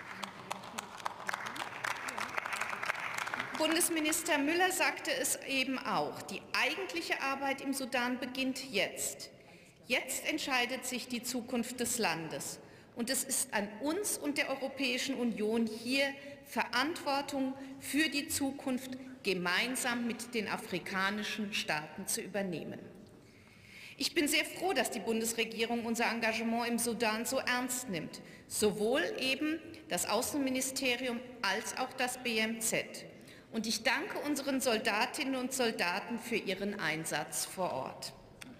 [SPEAKER 8] Bundesminister Müller sagte es eben auch, die eigentliche Arbeit im Sudan beginnt jetzt. Jetzt entscheidet sich die Zukunft des Landes. Und es ist an uns und der Europäischen Union, hier Verantwortung für die Zukunft gemeinsam mit den afrikanischen Staaten zu übernehmen. Ich bin sehr froh, dass die Bundesregierung unser Engagement im Sudan so ernst nimmt, sowohl eben das Außenministerium als auch das BMZ. Und ich danke unseren Soldatinnen und Soldaten für ihren Einsatz vor Ort.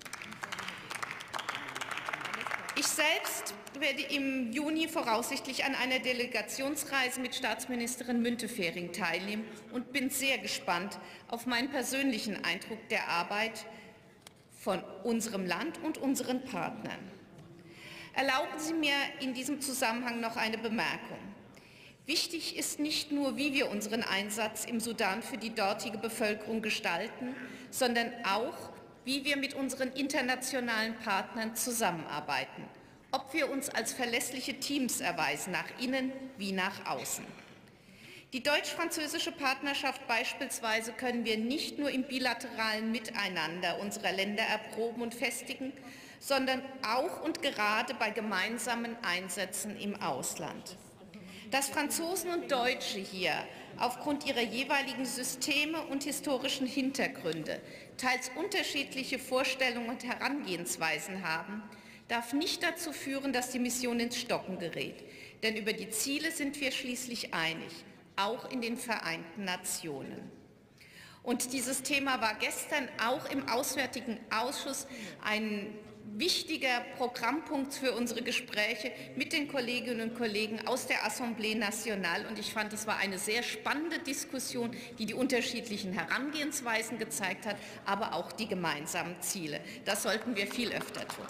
[SPEAKER 8] Ich selbst werde im Juni voraussichtlich an einer Delegationsreise mit Staatsministerin Müntefering teilnehmen und bin sehr gespannt auf meinen persönlichen Eindruck der Arbeit von unserem Land und unseren Partnern. Erlauben Sie mir in diesem Zusammenhang noch eine Bemerkung. Wichtig ist nicht nur, wie wir unseren Einsatz im Sudan für die dortige Bevölkerung gestalten, sondern auch, wie wir mit unseren internationalen Partnern zusammenarbeiten, ob wir uns als verlässliche Teams erweisen, nach innen wie nach außen. Die deutsch-französische Partnerschaft beispielsweise können wir nicht nur im bilateralen Miteinander unserer Länder erproben und festigen, sondern auch und gerade bei gemeinsamen Einsätzen im Ausland. Dass Franzosen und Deutsche hier aufgrund ihrer jeweiligen Systeme und historischen Hintergründe teils unterschiedliche Vorstellungen und Herangehensweisen haben, darf nicht dazu führen, dass die Mission ins Stocken gerät. Denn über die Ziele sind wir schließlich einig, auch in den Vereinten Nationen. Und dieses Thema war gestern auch im Auswärtigen Ausschuss ein wichtiger Programmpunkt für unsere Gespräche mit den Kolleginnen und Kollegen aus der Assemblée Nationale. Und ich fand, es war eine sehr spannende Diskussion, die die unterschiedlichen Herangehensweisen gezeigt hat, aber auch die gemeinsamen Ziele. Das sollten wir viel öfter tun.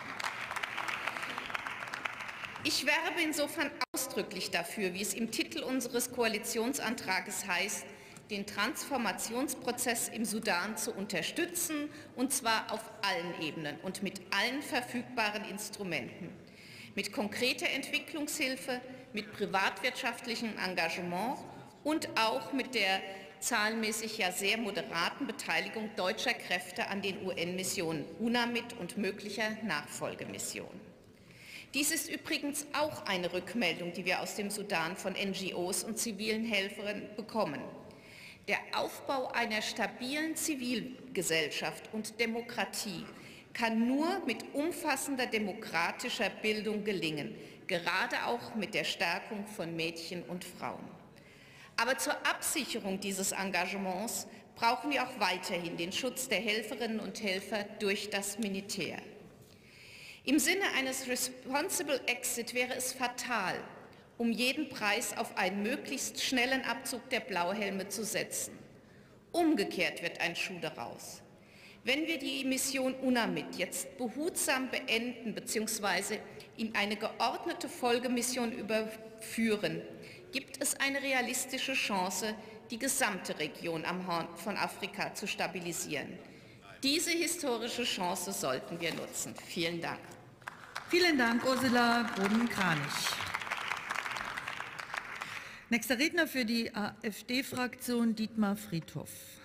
[SPEAKER 8] Ich werbe insofern ausdrücklich dafür, wie es im Titel unseres Koalitionsantrages heißt, den Transformationsprozess im Sudan zu unterstützen, und zwar auf allen Ebenen und mit allen verfügbaren Instrumenten. Mit konkreter Entwicklungshilfe, mit privatwirtschaftlichem Engagement und auch mit der zahlenmäßig ja sehr moderaten Beteiligung deutscher Kräfte an den UN-Missionen UNAMID und möglicher Nachfolgemissionen. Dies ist übrigens auch eine Rückmeldung, die wir aus dem Sudan von NGOs und zivilen Helfern bekommen. Der Aufbau einer stabilen Zivilgesellschaft und Demokratie kann nur mit umfassender demokratischer Bildung gelingen, gerade auch mit der Stärkung von Mädchen und Frauen. Aber zur Absicherung dieses Engagements brauchen wir auch weiterhin den Schutz der Helferinnen und Helfer durch das Militär. Im Sinne eines Responsible Exit wäre es fatal, um jeden Preis auf einen möglichst schnellen Abzug der Blauhelme zu setzen. Umgekehrt wird ein Schuh daraus. Wenn wir die Mission UNAMID jetzt behutsam beenden bzw. in eine geordnete Folgemission überführen, gibt es eine realistische Chance, die gesamte Region am Horn von Afrika zu stabilisieren. Diese historische Chance sollten wir nutzen. Vielen Dank.
[SPEAKER 1] Vielen Dank, Ursula Boden-Kranich. Nächster Redner für die AfD-Fraktion, Dietmar Friedhoff.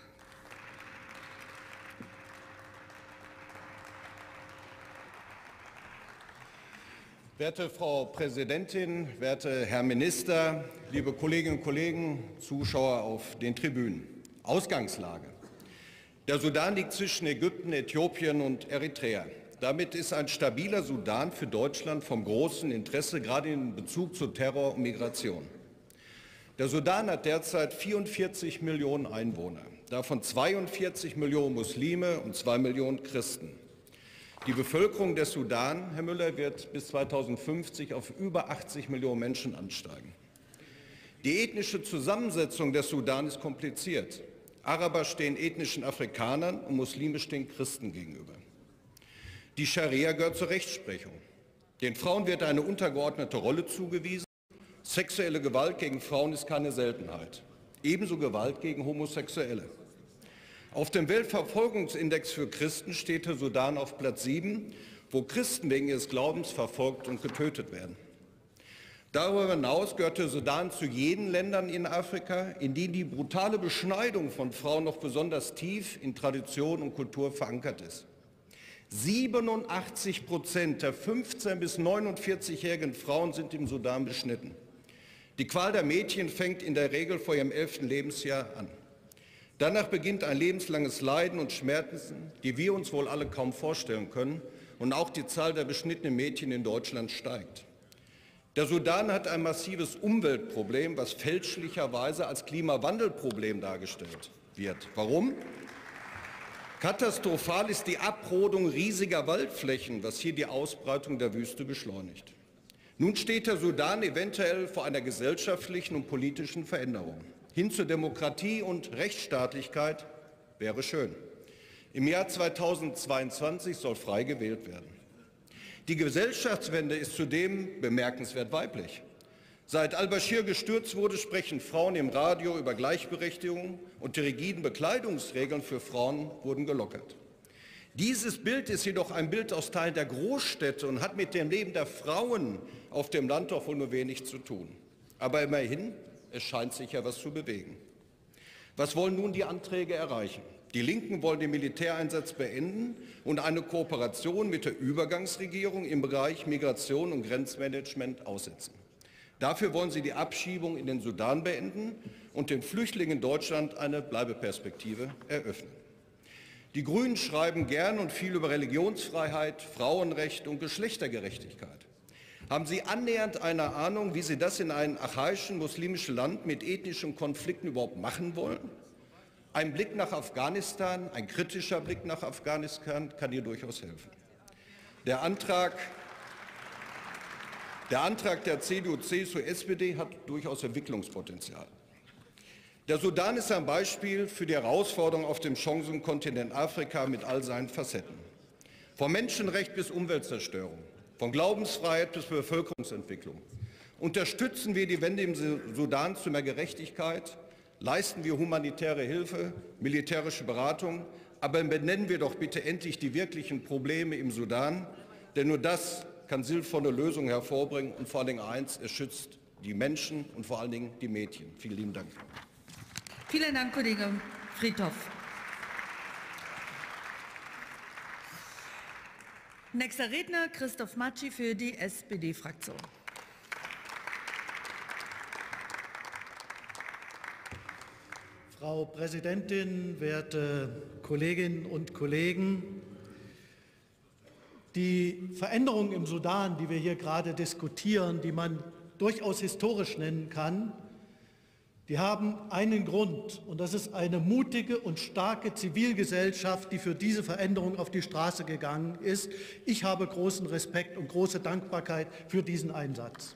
[SPEAKER 9] Werte Frau Präsidentin, werte Herr Minister, liebe Kolleginnen und Kollegen, Zuschauer auf den Tribünen. Ausgangslage. Der Sudan liegt zwischen Ägypten, Äthiopien und Eritrea. Damit ist ein stabiler Sudan für Deutschland vom großen Interesse, gerade in Bezug zu Terror und Migration. Der Sudan hat derzeit 44 Millionen Einwohner, davon 42 Millionen Muslime und 2 Millionen Christen. Die Bevölkerung des Sudan, Herr Müller, wird bis 2050 auf über 80 Millionen Menschen ansteigen. Die ethnische Zusammensetzung des Sudan ist kompliziert. Araber stehen ethnischen Afrikanern und Muslime stehen Christen gegenüber. Die Scharia gehört zur Rechtsprechung. Den Frauen wird eine untergeordnete Rolle zugewiesen. Sexuelle Gewalt gegen Frauen ist keine Seltenheit. Ebenso Gewalt gegen Homosexuelle. Auf dem Weltverfolgungsindex für Christen steht der Sudan auf Platz 7, wo Christen wegen ihres Glaubens verfolgt und getötet werden. Darüber hinaus gehört der Sudan zu jenen Ländern in Afrika, in denen die brutale Beschneidung von Frauen noch besonders tief in Tradition und Kultur verankert ist. 87% der 15- bis 49-jährigen Frauen sind im Sudan beschnitten. Die Qual der Mädchen fängt in der Regel vor ihrem 11. Lebensjahr an. Danach beginnt ein lebenslanges Leiden und Schmerzen, die wir uns wohl alle kaum vorstellen können, und auch die Zahl der beschnittenen Mädchen in Deutschland steigt. Der Sudan hat ein massives Umweltproblem, was fälschlicherweise als Klimawandelproblem dargestellt wird. Warum? Katastrophal ist die Abrodung riesiger Waldflächen, was hier die Ausbreitung der Wüste beschleunigt. Nun steht der Sudan eventuell vor einer gesellschaftlichen und politischen Veränderung. Hin zur Demokratie und Rechtsstaatlichkeit wäre schön. Im Jahr 2022 soll frei gewählt werden. Die Gesellschaftswende ist zudem bemerkenswert weiblich. Seit al-Bashir gestürzt wurde, sprechen Frauen im Radio über Gleichberechtigung und die rigiden Bekleidungsregeln für Frauen wurden gelockert. Dieses Bild ist jedoch ein Bild aus Teilen der Großstädte und hat mit dem Leben der Frauen auf dem Land doch wohl nur wenig zu tun. Aber immerhin, es scheint sich ja was zu bewegen. Was wollen nun die Anträge erreichen? Die Linken wollen den Militäreinsatz beenden und eine Kooperation mit der Übergangsregierung im Bereich Migration und Grenzmanagement aussetzen. Dafür wollen sie die Abschiebung in den Sudan beenden und den Flüchtlingen in Deutschland eine Bleibeperspektive eröffnen. Die Grünen schreiben gern und viel über Religionsfreiheit, Frauenrecht und Geschlechtergerechtigkeit. Haben Sie annähernd eine Ahnung, wie Sie das in einem archaischen muslimischen Land mit ethnischen Konflikten überhaupt machen wollen? Ein Blick nach Afghanistan, ein kritischer Blick nach Afghanistan kann hier durchaus helfen. Der Antrag der CDU, CSU, SPD hat durchaus Entwicklungspotenzial. Der Sudan ist ein Beispiel für die Herausforderung auf dem Chancenkontinent Afrika mit all seinen Facetten. Vom Menschenrecht bis Umweltzerstörung, von Glaubensfreiheit bis Bevölkerungsentwicklung. Unterstützen wir die Wende im Sudan zu mehr Gerechtigkeit, leisten wir humanitäre Hilfe, militärische Beratung, aber benennen wir doch bitte endlich die wirklichen Probleme im Sudan, denn nur das kann sinnvolle Lösungen hervorbringen und vor allen Dingen eins, es schützt die Menschen und vor allen Dingen die Mädchen. Vielen lieben Dank.
[SPEAKER 1] Vielen Dank, Kollege Friedhoff. Nächster Redner Christoph Matschi für die SPD-Fraktion.
[SPEAKER 10] Frau Präsidentin, werte Kolleginnen und Kollegen! Die Veränderungen im Sudan, die wir hier gerade diskutieren, die man durchaus historisch nennen kann, die haben einen Grund, und das ist eine mutige und starke Zivilgesellschaft, die für diese Veränderung auf die Straße gegangen ist. Ich habe großen Respekt und große Dankbarkeit für diesen Einsatz.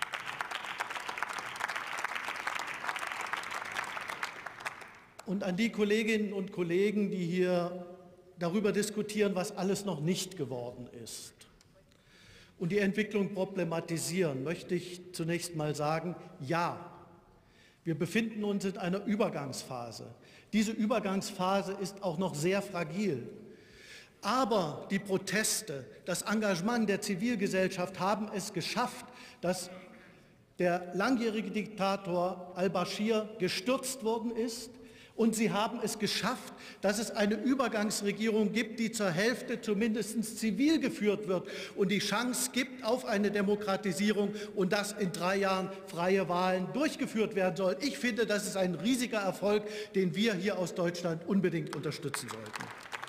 [SPEAKER 10] Und an die Kolleginnen und Kollegen, die hier darüber diskutieren, was alles noch nicht geworden ist und die Entwicklung problematisieren, möchte ich zunächst mal sagen, ja, wir befinden uns in einer Übergangsphase. Diese Übergangsphase ist auch noch sehr fragil. Aber die Proteste, das Engagement der Zivilgesellschaft haben es geschafft, dass der langjährige Diktator al-Baschir gestürzt worden ist. Und sie haben es geschafft, dass es eine Übergangsregierung gibt, die zur Hälfte zumindest zivil geführt wird und die Chance gibt auf eine Demokratisierung und dass in 3 Jahren freie Wahlen durchgeführt werden sollen. Ich finde, das ist ein riesiger Erfolg, den wir hier aus Deutschland unbedingt unterstützen sollten.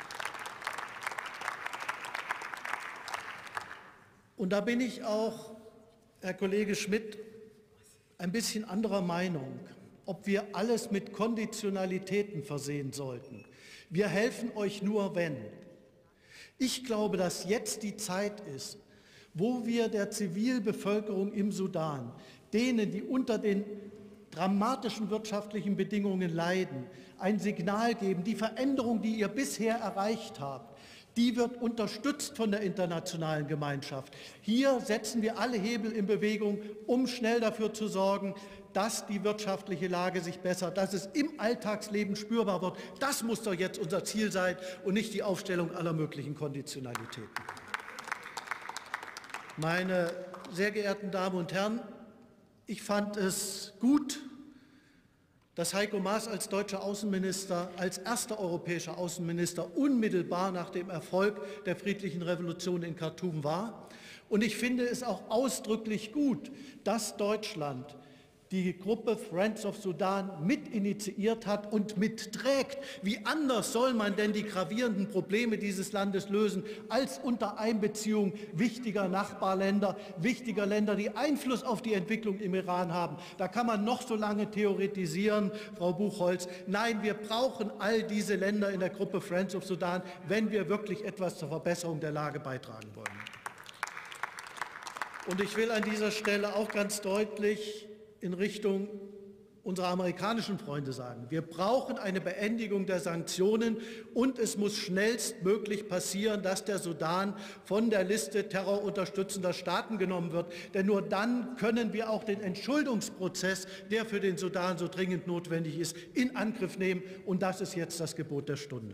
[SPEAKER 10] Und da bin ich auch, Herr Kollege Schmidt, ein bisschen anderer Meinung, ob wir alles mit Konditionalitäten versehen sollten. Wir helfen euch nur, wenn. Ich glaube, dass jetzt die Zeit ist, wo wir der Zivilbevölkerung im Sudan, denen, die unter den dramatischen wirtschaftlichen Bedingungen leiden, ein Signal geben, die Veränderung, die ihr bisher erreicht habt, die wird unterstützt von der internationalen Gemeinschaft. Hier setzen wir alle Hebel in Bewegung, um schnell dafür zu sorgen, dass die wirtschaftliche Lage sich bessert, dass es im Alltagsleben spürbar wird. Das muss doch jetzt unser Ziel sein und nicht die Aufstellung aller möglichen Konditionalitäten. Meine sehr geehrten Damen und Herren, ich fand es gut, dass Heiko Maas als deutscher Außenminister, als erster europäischer Außenminister unmittelbar nach dem Erfolg der friedlichen Revolution in Khartoum war. Und ich finde es auch ausdrücklich gut, dass Deutschland die Gruppe Friends of Sudan mit initiiert hat und mitträgt. Wie anders soll man denn die gravierenden Probleme dieses Landes lösen, als unter Einbeziehung wichtiger Nachbarländer, wichtiger Länder, die Einfluss auf die Entwicklung im Iran haben. Da kann man noch so lange theoretisieren, Frau Buchholz. Nein, wir brauchen all diese Länder in der Gruppe Friends of Sudan, wenn wir wirklich etwas zur Verbesserung der Lage beitragen wollen. Und ich will an dieser Stelle auch ganz deutlich in Richtung unserer amerikanischen Freunde sagen. Wir brauchen eine Beendigung der Sanktionen und es muss schnellstmöglich passieren, dass der Sudan von der Liste terrorunterstützender Staaten genommen wird. Denn nur dann können wir auch den Entschuldungsprozess, der für den Sudan so dringend notwendig ist, in Angriff nehmen. Und das ist jetzt das Gebot der Stunde.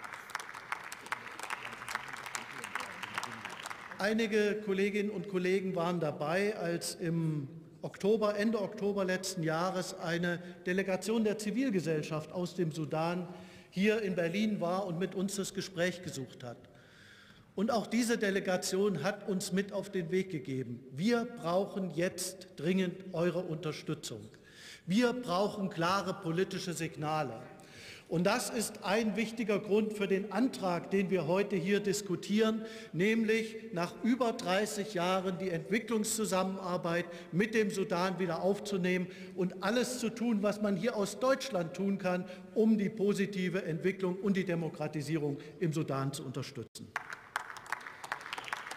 [SPEAKER 10] Einige Kolleginnen und Kollegen waren dabei, als Ende Oktober letzten Jahres eine Delegation der Zivilgesellschaft aus dem Sudan hier in Berlin war und mit uns das Gespräch gesucht hat. Und auch diese Delegation hat uns mit auf den Weg gegeben. Wir brauchen jetzt dringend eure Unterstützung. Wir brauchen klare politische Signale. Und das ist ein wichtiger Grund für den Antrag, den wir heute hier diskutieren, nämlich nach über 30 Jahren die Entwicklungszusammenarbeit mit dem Sudan wieder aufzunehmen und alles zu tun, was man hier aus Deutschland tun kann, um die positive Entwicklung und die Demokratisierung im Sudan zu unterstützen.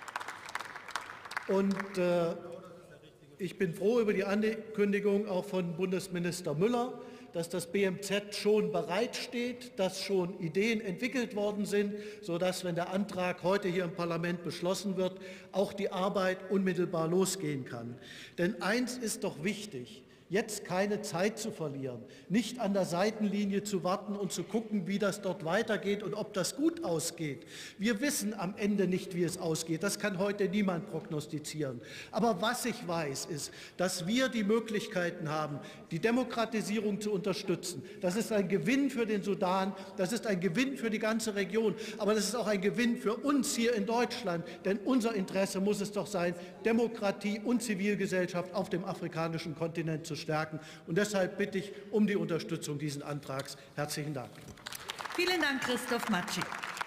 [SPEAKER 10] Und ich bin froh über die Ankündigung auch von Bundesminister Müller, dass das BMZ schon bereitsteht, dass schon Ideen entwickelt worden sind, sodass, wenn der Antrag heute hier im Parlament beschlossen wird, auch die Arbeit unmittelbar losgehen kann. Denn eins ist doch wichtig: Jetzt keine Zeit zu verlieren, nicht an der Seitenlinie zu warten und zu gucken, wie das dort weitergeht und ob das gut ausgeht. Wir wissen am Ende nicht, wie es ausgeht. Das kann heute niemand prognostizieren. Aber was ich weiß, ist, dass wir die Möglichkeiten haben, die Demokratisierung zu unterstützen. Das ist ein Gewinn für den Sudan, das ist ein Gewinn für die ganze Region, aber das ist auch ein Gewinn für uns hier in Deutschland. Denn unser Interesse muss es doch sein, Demokratie und Zivilgesellschaft auf dem afrikanischen Kontinent zu stärken. Und deshalb bitte ich um die Unterstützung dieses Antrags. Herzlichen Dank.
[SPEAKER 1] Vielen Dank, Christoph Matschi.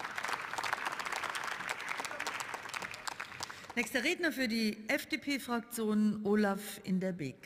[SPEAKER 1] Nächster Redner für die FDP-Fraktion, Olaf Inderbeek.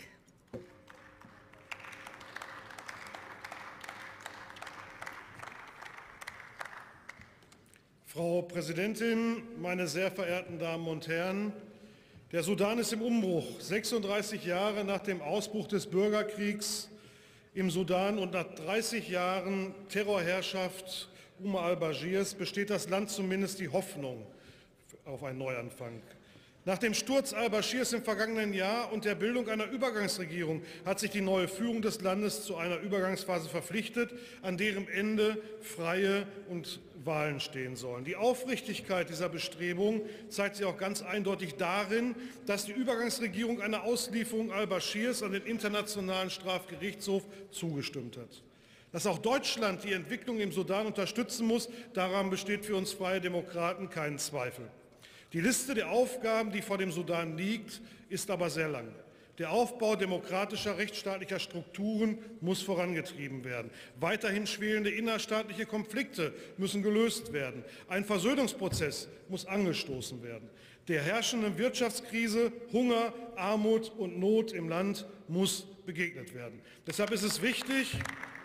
[SPEAKER 11] Frau Präsidentin, meine sehr verehrten Damen und Herren! Der Sudan ist im Umbruch. 36 Jahre nach dem Ausbruch des Bürgerkriegs im Sudan und nach 30 Jahren Terrorherrschaft Omar al-Bashirs besteht das Land zumindest die Hoffnung auf einen Neuanfang. Nach dem Sturz al-Bashirs im vergangenen Jahr und der Bildung einer Übergangsregierung hat sich die neue Führung des Landes zu einer Übergangsphase verpflichtet, an deren Ende freie und Wahlen stehen sollen. Die Aufrichtigkeit dieser Bestrebungen zeigt sich auch ganz eindeutig darin, dass die Übergangsregierung einer Auslieferung al-Bashirs an den Internationalen Strafgerichtshof zugestimmt hat. Dass auch Deutschland die Entwicklung im Sudan unterstützen muss, daran besteht für uns Freie Demokraten kein Zweifel. Die Liste der Aufgaben, die vor dem Sudan liegt, ist aber sehr lang. Der Aufbau demokratischer, rechtsstaatlicher Strukturen muss vorangetrieben werden. Weiterhin schwelende innerstaatliche Konflikte müssen gelöst werden. Ein Versöhnungsprozess muss angestoßen werden. Der herrschenden Wirtschaftskrise, Hunger, Armut und Not im Land muss begegnet werden. Deshalb ist es wichtig,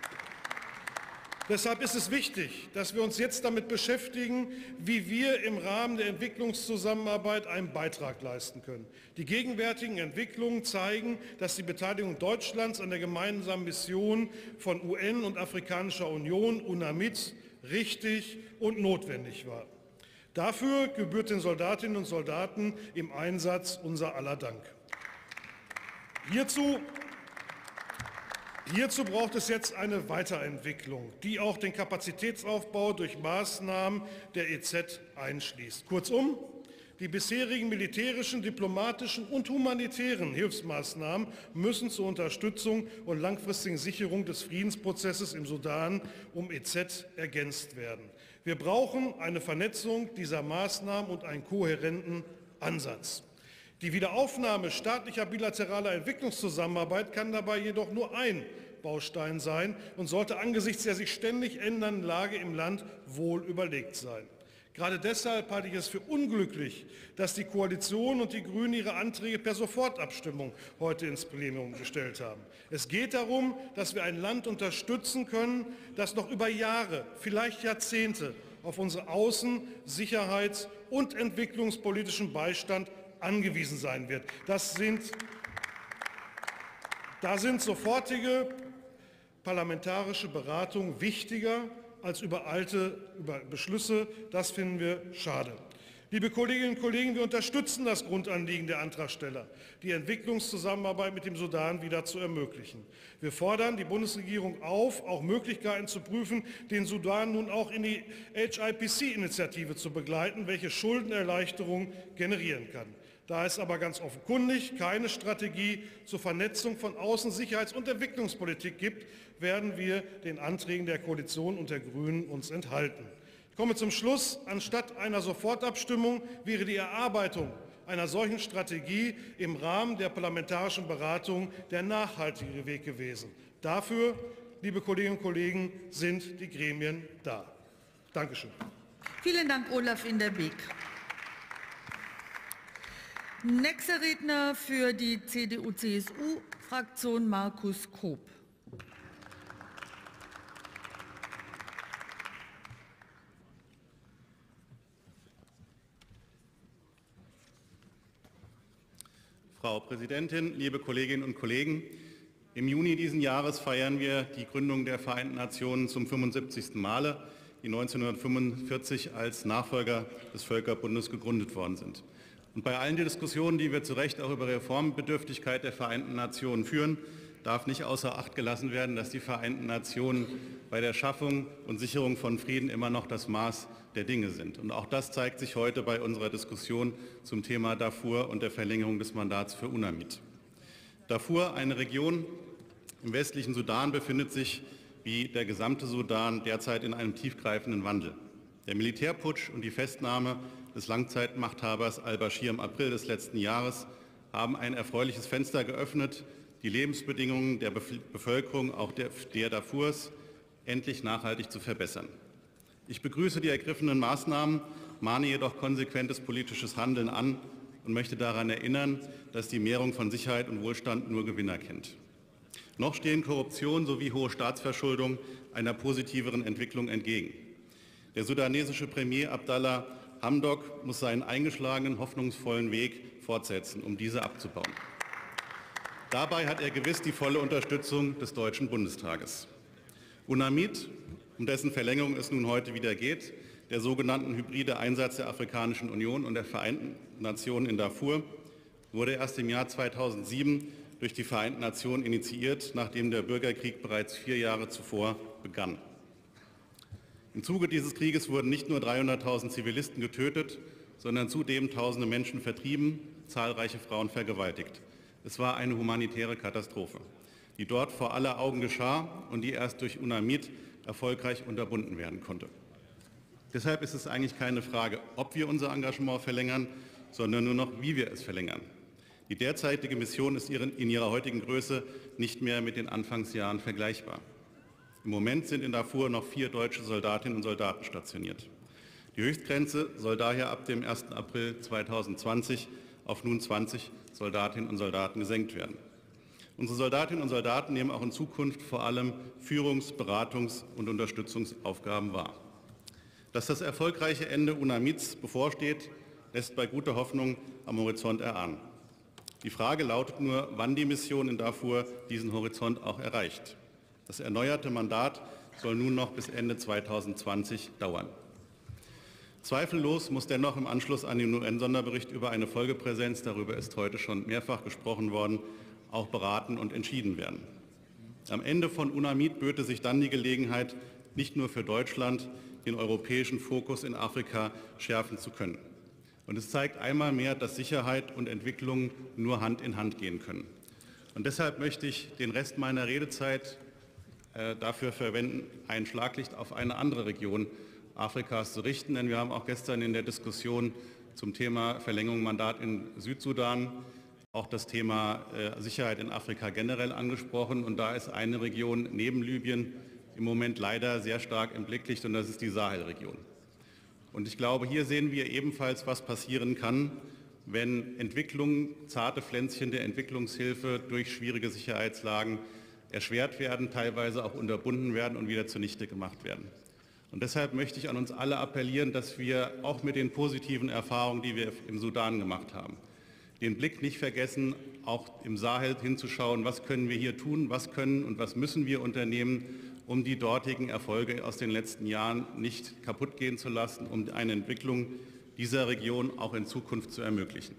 [SPEAKER 11] dass wir uns jetzt damit beschäftigen, wie wir im Rahmen der Entwicklungszusammenarbeit einen Beitrag leisten können. Die gegenwärtigen Entwicklungen zeigen, dass die Beteiligung Deutschlands an der gemeinsamen Mission von UN und Afrikanischer Union, UNAMID, richtig und notwendig war. Dafür gebührt den Soldatinnen und Soldaten im Einsatz unser aller Dank. Hierzu braucht es jetzt eine Weiterentwicklung, die auch den Kapazitätsaufbau durch Maßnahmen der EZ einschließt. Kurzum, die bisherigen militärischen, diplomatischen und humanitären Hilfsmaßnahmen müssen zur Unterstützung und langfristigen Sicherung des Friedensprozesses im Sudan um EZ ergänzt werden. Wir brauchen eine Vernetzung dieser Maßnahmen und einen kohärenten Ansatz. Die Wiederaufnahme staatlicher bilateraler Entwicklungszusammenarbeit kann dabei jedoch nur ein Baustein sein und sollte angesichts der sich ständig ändernden Lage im Land wohl überlegt sein. Gerade deshalb halte ich es für unglücklich, dass die Koalition und die Grünen ihre Anträge per Sofortabstimmung heute ins Plenum gestellt haben. Es geht darum, dass wir ein Land unterstützen können, das noch über Jahre, vielleicht Jahrzehnte auf unsere Außen-, Sicherheits- und entwicklungspolitischen Beistand angewiesen sein wird. Da sind sofortige parlamentarische Beratungen wichtiger als übereilte Beschlüsse. Das finden wir schade. Liebe Kolleginnen und Kollegen, wir unterstützen das Grundanliegen der Antragsteller, die Entwicklungszusammenarbeit mit dem Sudan wieder zu ermöglichen. Wir fordern die Bundesregierung auf, auch Möglichkeiten zu prüfen, den Sudan nun auch in die HIPC-Initiative zu begleiten, welche Schuldenerleichterung generieren kann. Da es aber ganz offenkundig keine Strategie zur Vernetzung von Außen-, Sicherheits- und Entwicklungspolitik gibt, werden wir den Anträgen der Koalition und der Grünen uns enthalten. Ich komme zum Schluss. Anstatt einer Sofortabstimmung wäre die Erarbeitung einer solchen Strategie im Rahmen der parlamentarischen Beratung der nachhaltige Weg gewesen. Dafür, liebe Kolleginnen und Kollegen, sind die Gremien da. Dankeschön.
[SPEAKER 1] Vielen Dank, Olaf Inderbeek. Nächster Redner für die CDU-CSU-Fraktion, Markus Koop.
[SPEAKER 12] Frau Präsidentin, liebe Kolleginnen und Kollegen! Im Juni diesen Jahres feiern wir die Gründung der Vereinten Nationen zum 75. Male, die 1945 als Nachfolger des Völkerbundes gegründet worden sind. Und bei allen Diskussionen, die wir zu Recht auch über Reformbedürftigkeit der Vereinten Nationen führen, darf nicht außer Acht gelassen werden, dass die Vereinten Nationen bei der Schaffung und Sicherung von Frieden immer noch das Maß der Dinge sind. Und auch das zeigt sich heute bei unserer Diskussion zum Thema Darfur und der Verlängerung des Mandats für UNAMID. Darfur, eine Region im westlichen Sudan, befindet sich wie der gesamte Sudan derzeit in einem tiefgreifenden Wandel. Der Militärputsch und die Festnahme des Langzeitmachthabers al-Baschir im April des letzten Jahres haben ein erfreuliches Fenster geöffnet, die Lebensbedingungen der Bevölkerung, auch der Darfurs, endlich nachhaltig zu verbessern. Ich begrüße die ergriffenen Maßnahmen, mahne jedoch konsequentes politisches Handeln an und möchte daran erinnern, dass die Mehrung von Sicherheit und Wohlstand nur Gewinner kennt. Noch stehen Korruption sowie hohe Staatsverschuldung einer positiveren Entwicklung entgegen. Der sudanesische Premier Abdallah Hamdok muss seinen eingeschlagenen, hoffnungsvollen Weg fortsetzen, um diese abzubauen. Dabei hat er gewiss die volle Unterstützung des Deutschen Bundestages. UNAMID, um dessen Verlängerung es nun heute wieder geht, der sogenannten hybride Einsatz der Afrikanischen Union und der Vereinten Nationen in Darfur, wurde erst im Jahr 2007 durch die Vereinten Nationen initiiert, nachdem der Bürgerkrieg bereits 4 Jahre zuvor begann. Im Zuge dieses Krieges wurden nicht nur 300.000 Zivilisten getötet, sondern zudem Tausende Menschen vertrieben, zahlreiche Frauen vergewaltigt. Es war eine humanitäre Katastrophe, die dort vor aller Augen geschah und die erst durch UNAMID erfolgreich unterbunden werden konnte. Deshalb ist es eigentlich keine Frage, ob wir unser Engagement verlängern, sondern nur noch, wie wir es verlängern. Die derzeitige Mission ist in ihrer heutigen Größe nicht mehr mit den Anfangsjahren vergleichbar. Im Moment sind in Darfur noch 4 deutsche Soldatinnen und Soldaten stationiert. Die Höchstgrenze soll daher ab dem 1. April 2020 auf nun 20 Soldatinnen und Soldaten gesenkt werden. Unsere Soldatinnen und Soldaten nehmen auch in Zukunft vor allem Führungs-, Beratungs- und Unterstützungsaufgaben wahr. Dass das erfolgreiche Ende UNAMIDs bevorsteht, lässt bei guter Hoffnung am Horizont erahnen. Die Frage lautet nur, wann die Mission in Darfur diesen Horizont auch erreicht. Das erneuerte Mandat soll nun noch bis Ende 2020 dauern. Zweifellos muss dennoch im Anschluss an den UN-Sonderbericht über eine Folgepräsenz, darüber ist heute schon mehrfach gesprochen worden, auch beraten und entschieden werden. Am Ende von UNAMID böte sich dann die Gelegenheit, nicht nur für Deutschland den europäischen Fokus in Afrika schärfen zu können. Und es zeigt einmal mehr, dass Sicherheit und Entwicklung nur Hand in Hand gehen können. Und deshalb möchte ich den Rest meiner Redezeit dafür verwenden, ein Schlaglicht auf eine andere Region Afrikas zu richten. Denn wir haben auch gestern in der Diskussion zum Thema Verlängerung Mandat in Südsudan auch das Thema Sicherheit in Afrika generell angesprochen. Und da ist eine Region neben Libyen im Moment leider sehr stark im Blicklicht, und das ist die Sahelregion. Und ich glaube, hier sehen wir ebenfalls, was passieren kann, wenn Entwicklungen, zarte Pflänzchen der Entwicklungshilfe durch schwierige Sicherheitslagen erschwert werden, teilweise auch unterbunden werden und wieder zunichte gemacht werden. Und deshalb möchte ich an uns alle appellieren, dass wir auch mit den positiven Erfahrungen, die wir im Sudan gemacht haben, den Blick nicht vergessen, auch im Sahel hinzuschauen, was können wir hier tun, was können und was müssen wir unternehmen, um die dortigen Erfolge aus den letzten Jahren nicht kaputt gehen zu lassen, um eine Entwicklung dieser Region auch in Zukunft zu ermöglichen.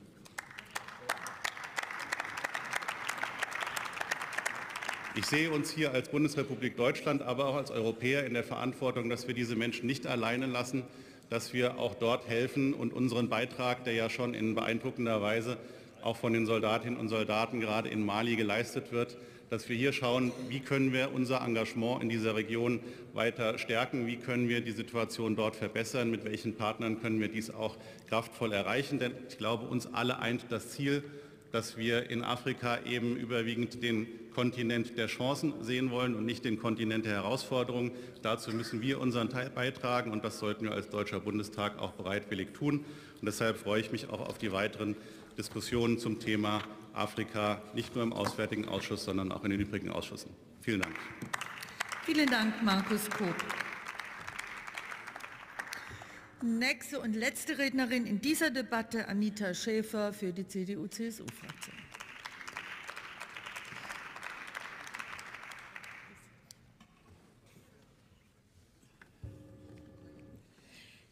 [SPEAKER 12] Ich sehe uns hier als Bundesrepublik Deutschland, aber auch als Europäer in der Verantwortung, dass wir diese Menschen nicht alleine lassen, dass wir auch dort helfen und unseren Beitrag, der ja schon in beeindruckender Weise auch von den Soldatinnen und Soldaten gerade in Mali geleistet wird, dass wir hier schauen, wie können wir unser Engagement in dieser Region weiter stärken, wie können wir die Situation dort verbessern, mit welchen Partnern können wir dies auch kraftvoll erreichen. Denn ich glaube, uns alle eint das Ziel, dass wir in Afrika eben überwiegend den Kontinent der Chancen sehen wollen und nicht den Kontinent der Herausforderungen. Dazu müssen wir unseren Teil beitragen, und das sollten wir als Deutscher Bundestag auch bereitwillig tun. Und deshalb freue ich mich auch auf die weiteren Diskussionen zum Thema Afrika, nicht nur im Auswärtigen Ausschuss, sondern auch in den übrigen Ausschüssen. Vielen Dank.
[SPEAKER 1] Vielen Dank, Markus Koop. Nächste und letzte Rednerin in dieser Debatte, Anita Schäfer für die CDU-CSU-Fraktion.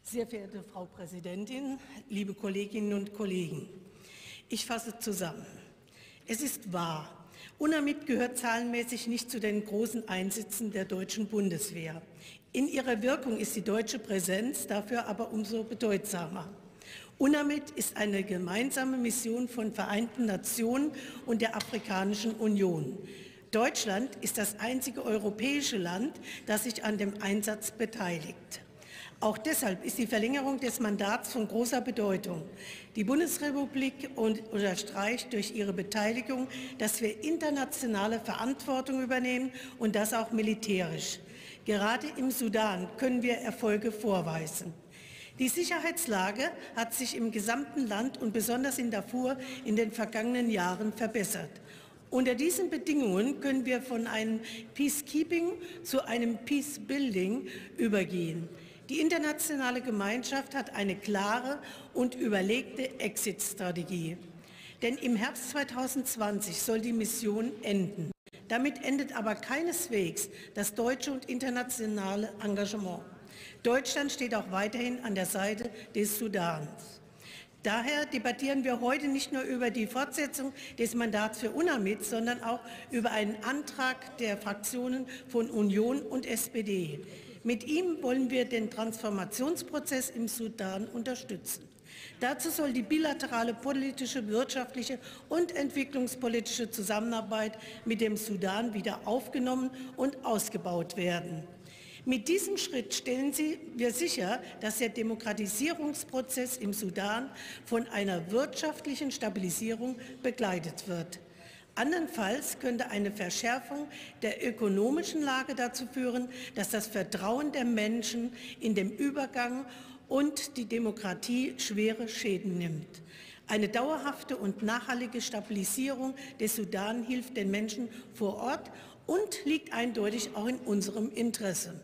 [SPEAKER 13] Sehr verehrte Frau Präsidentin, liebe Kolleginnen und Kollegen, ich fasse zusammen. Es ist wahr, UNAMID gehört zahlenmäßig nicht zu den großen Einsätzen der deutschen Bundeswehr. In ihrer Wirkung ist die deutsche Präsenz dafür aber umso bedeutsamer. UNAMID ist eine gemeinsame Mission von Vereinten Nationen und der Afrikanischen Union. Deutschland ist das einzige europäische Land, das sich an dem Einsatz beteiligt. Auch deshalb ist die Verlängerung des Mandats von großer Bedeutung. Die Bundesrepublik unterstreicht durch ihre Beteiligung, dass wir internationale Verantwortung übernehmen und das auch militärisch. Gerade im Sudan können wir Erfolge vorweisen. Die Sicherheitslage hat sich im gesamten Land und besonders in Darfur in den vergangenen Jahren verbessert. Unter diesen Bedingungen können wir von einem Peacekeeping zu einem Peacebuilding übergehen. Die internationale Gemeinschaft hat eine klare und überlegte Exit-Strategie. Denn im Herbst 2020 soll die Mission enden. Damit endet aber keineswegs das deutsche und internationale Engagement. Deutschland steht auch weiterhin an der Seite des Sudans. Daher debattieren wir heute nicht nur über die Fortsetzung des Mandats für UNAMID, sondern auch über einen Antrag der Fraktionen von Union und SPD. Mit ihm wollen wir den Transformationsprozess im Sudan unterstützen. Dazu soll die bilaterale politische, wirtschaftliche und entwicklungspolitische Zusammenarbeit mit dem Sudan wieder aufgenommen und ausgebaut werden. Mit diesem Schritt stellen wir sicher, dass der Demokratisierungsprozess im Sudan von einer wirtschaftlichen Stabilisierung begleitet wird. Andernfalls könnte eine Verschärfung der ökonomischen Lage dazu führen, dass das Vertrauen der Menschen in den Übergang und die Demokratie schwere Schäden nimmt. Eine dauerhafte und nachhaltige Stabilisierung des Sudan hilft den Menschen vor Ort und liegt eindeutig auch in unserem Interesse.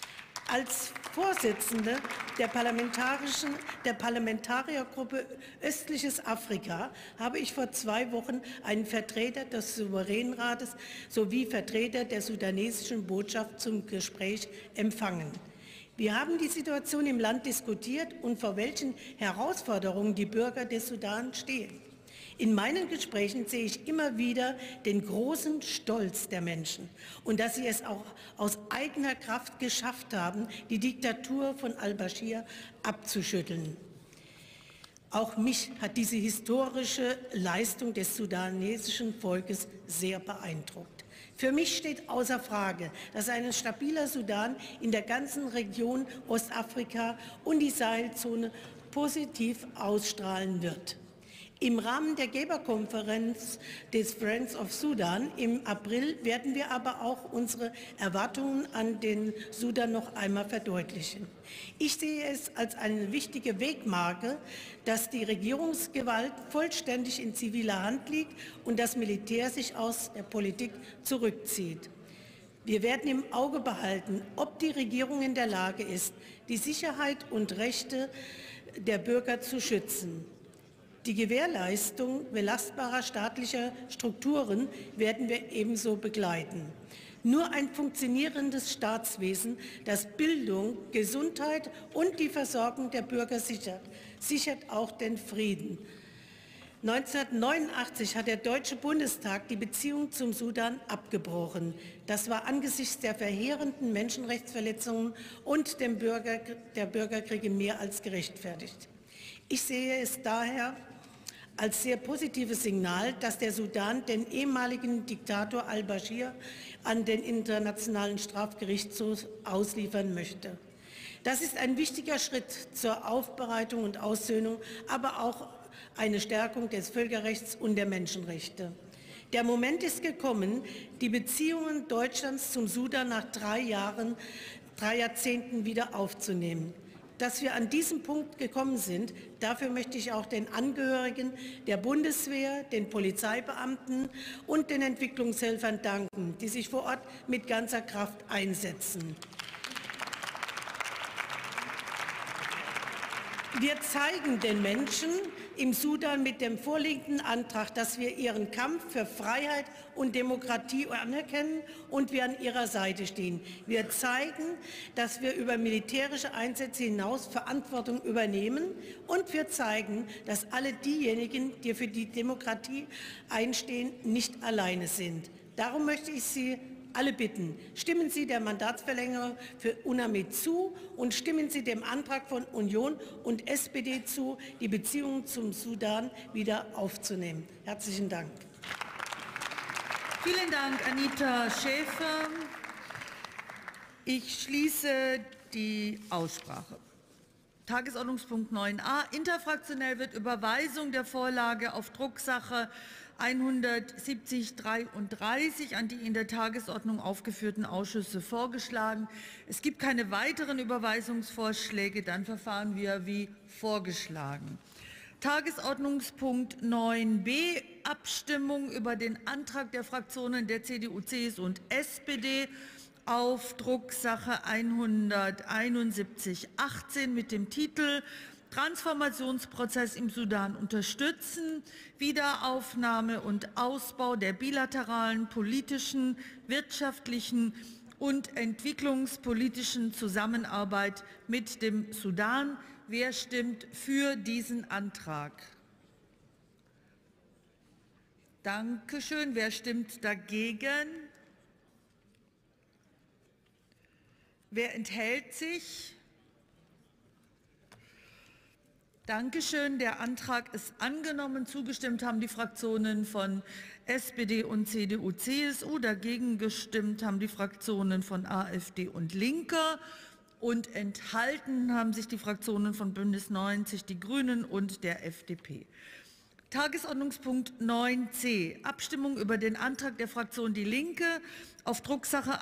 [SPEAKER 13] Als Vorsitzende der Parlamentariergruppe Östliches Afrika habe ich vor 2 Wochen einen Vertreter des Souveränenrates sowie Vertreter der sudanesischen Botschaft zum Gespräch empfangen. Wir haben die Situation im Land diskutiert und vor welchen Herausforderungen die Bürger des Sudan stehen. In meinen Gesprächen sehe ich immer wieder den großen Stolz der Menschen und dass sie es auch aus eigener Kraft geschafft haben, die Diktatur von al-Baschir abzuschütteln. Auch mich hat diese historische Leistung des sudanesischen Volkes sehr beeindruckt. Für mich steht außer Frage, dass ein stabiler Sudan in der ganzen Region Ostafrika und die Sahelzone positiv ausstrahlen wird. Im Rahmen der Geberkonferenz des Friends of Sudan im April werden wir aber auch unsere Erwartungen an den Sudan noch einmal verdeutlichen. Ich sehe es als eine wichtige Wegmarke, dass die Regierungsgewalt vollständig in ziviler Hand liegt und das Militär sich aus der Politik zurückzieht. Wir werden im Auge behalten, ob die Regierung in der Lage ist, die Sicherheit und Rechte der Bürger zu schützen. Die Gewährleistung belastbarer staatlicher Strukturen werden wir ebenso begleiten. Nur ein funktionierendes Staatswesen, das Bildung, Gesundheit und die Versorgung der Bürger sichert, sichert auch den Frieden. 1989 hat der Deutsche Bundestag die Beziehung zum Sudan abgebrochen. Das war angesichts der verheerenden Menschenrechtsverletzungen und der Bürgerkriege mehr als gerechtfertigt. Ich sehe es daher als sehr positives Signal, dass der Sudan den ehemaligen Diktator al-Baschir an den Internationalen Strafgerichtshof ausliefern möchte. Das ist ein wichtiger Schritt zur Aufbereitung und Aussöhnung, aber auch eine Stärkung des Völkerrechts und der Menschenrechte. Der Moment ist gekommen, die Beziehungen Deutschlands zum Sudan nach 3 Jahrzehnten wieder aufzunehmen. Dass wir an diesem Punkt gekommen sind, dafür möchte ich auch den Angehörigen der Bundeswehr, den Polizeibeamten und den Entwicklungshelfern danken, die sich vor Ort mit ganzer Kraft einsetzen. Wir zeigen den Menschen im Sudan mit dem vorliegenden Antrag, dass wir ihren Kampf für Freiheit und Demokratie anerkennen und wir an ihrer Seite stehen. Wir zeigen, dass wir über militärische Einsätze hinaus Verantwortung übernehmen und wir zeigen, dass alle diejenigen, die für die Demokratie einstehen, nicht alleine sind. Darum möchte ich Sie alle bitten, stimmen Sie der Mandatsverlängerung für UNAMID zu und stimmen Sie dem Antrag von Union und SPD zu, die Beziehungen zum Sudan wieder aufzunehmen. Herzlichen Dank.
[SPEAKER 1] Vielen Dank, Anita Schäfer. Ich schließe die Aussprache. Tagesordnungspunkt 9a. Interfraktionell wird Überweisung der Vorlage auf Drucksache 170-33 an die in der Tagesordnung aufgeführten Ausschüsse vorgeschlagen. Es gibt keine weiteren Überweisungsvorschläge, dann verfahren wir wie vorgeschlagen. Tagesordnungspunkt 9b, Abstimmung über den Antrag der Fraktionen der CDU, CSU und SPD auf Drucksache 171-18 mit dem Titel Transformationsprozess im Sudan unterstützen, Wiederaufnahme und Ausbau der bilateralen politischen, wirtschaftlichen und entwicklungspolitischen Zusammenarbeit mit dem Sudan. Wer stimmt für diesen Antrag? Dankeschön. Wer stimmt dagegen? Wer enthält sich? Dankeschön. Der Antrag ist angenommen. Zugestimmt haben die Fraktionen von SPD und CDU, CSU. Dagegen gestimmt haben die Fraktionen von AfD und Linke. Und enthalten haben sich die Fraktionen von Bündnis 90, die Grünen und der FDP. Tagesordnungspunkt 9c. Abstimmung über den Antrag der Fraktion Die Linke auf Drucksache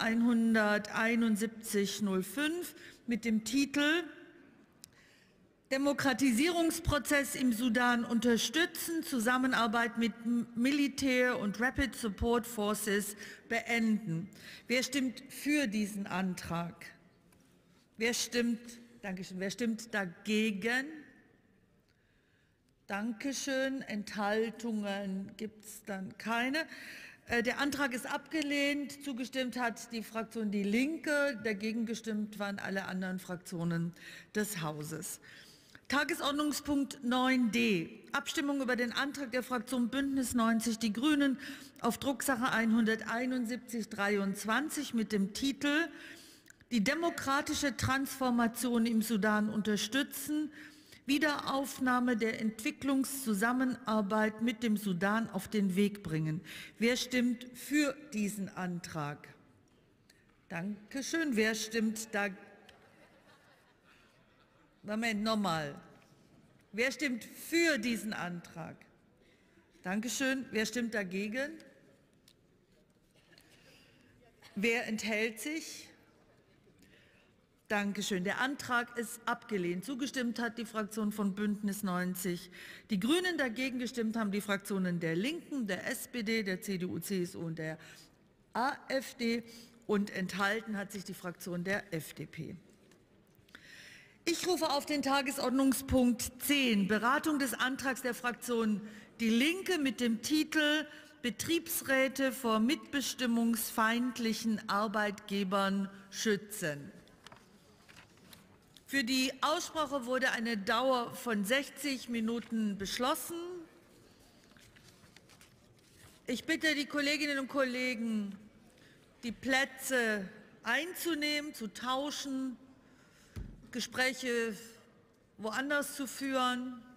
[SPEAKER 1] 171-05 mit dem Titel Demokratisierungsprozess im Sudan unterstützen, Zusammenarbeit mit Militär und Rapid Support Forces beenden. Wer stimmt für diesen Antrag? Wer stimmt dagegen? Dankeschön. Enthaltungen gibt es dann keine. Der Antrag ist abgelehnt. Zugestimmt hat die Fraktion Die Linke. Dagegen gestimmt waren alle anderen Fraktionen des Hauses. Tagesordnungspunkt 9d. Abstimmung über den Antrag der Fraktion Bündnis 90 Die Grünen auf Drucksache 171-23 mit dem Titel Die demokratische Transformation im Sudan unterstützen, Wiederaufnahme der Entwicklungszusammenarbeit mit dem Sudan auf den Weg bringen. Wer stimmt für diesen Antrag? Dankeschön. Wer stimmt dagegen? Moment, nochmal. Wer stimmt für diesen Antrag? Dankeschön. Wer stimmt dagegen? Wer enthält sich? Dankeschön. Der Antrag ist abgelehnt. Zugestimmt hat die Fraktion von Bündnis 90 Die Grünen. Dagegen gestimmt haben die Fraktionen der Linken, der SPD, der CDU, CSU und der AfD. Und enthalten hat sich die Fraktion der FDP. Ich rufe auf den Tagesordnungspunkt 10, Beratung des Antrags der Fraktion Die Linke mit dem Titel Betriebsräte vor mitbestimmungsfeindlichen Arbeitgebern schützen. Für die Aussprache wurde eine Dauer von 60 Minuten beschlossen. Ich bitte die Kolleginnen und Kollegen, die Plätze einzunehmen, zu tauschen, Gespräche woanders zu führen.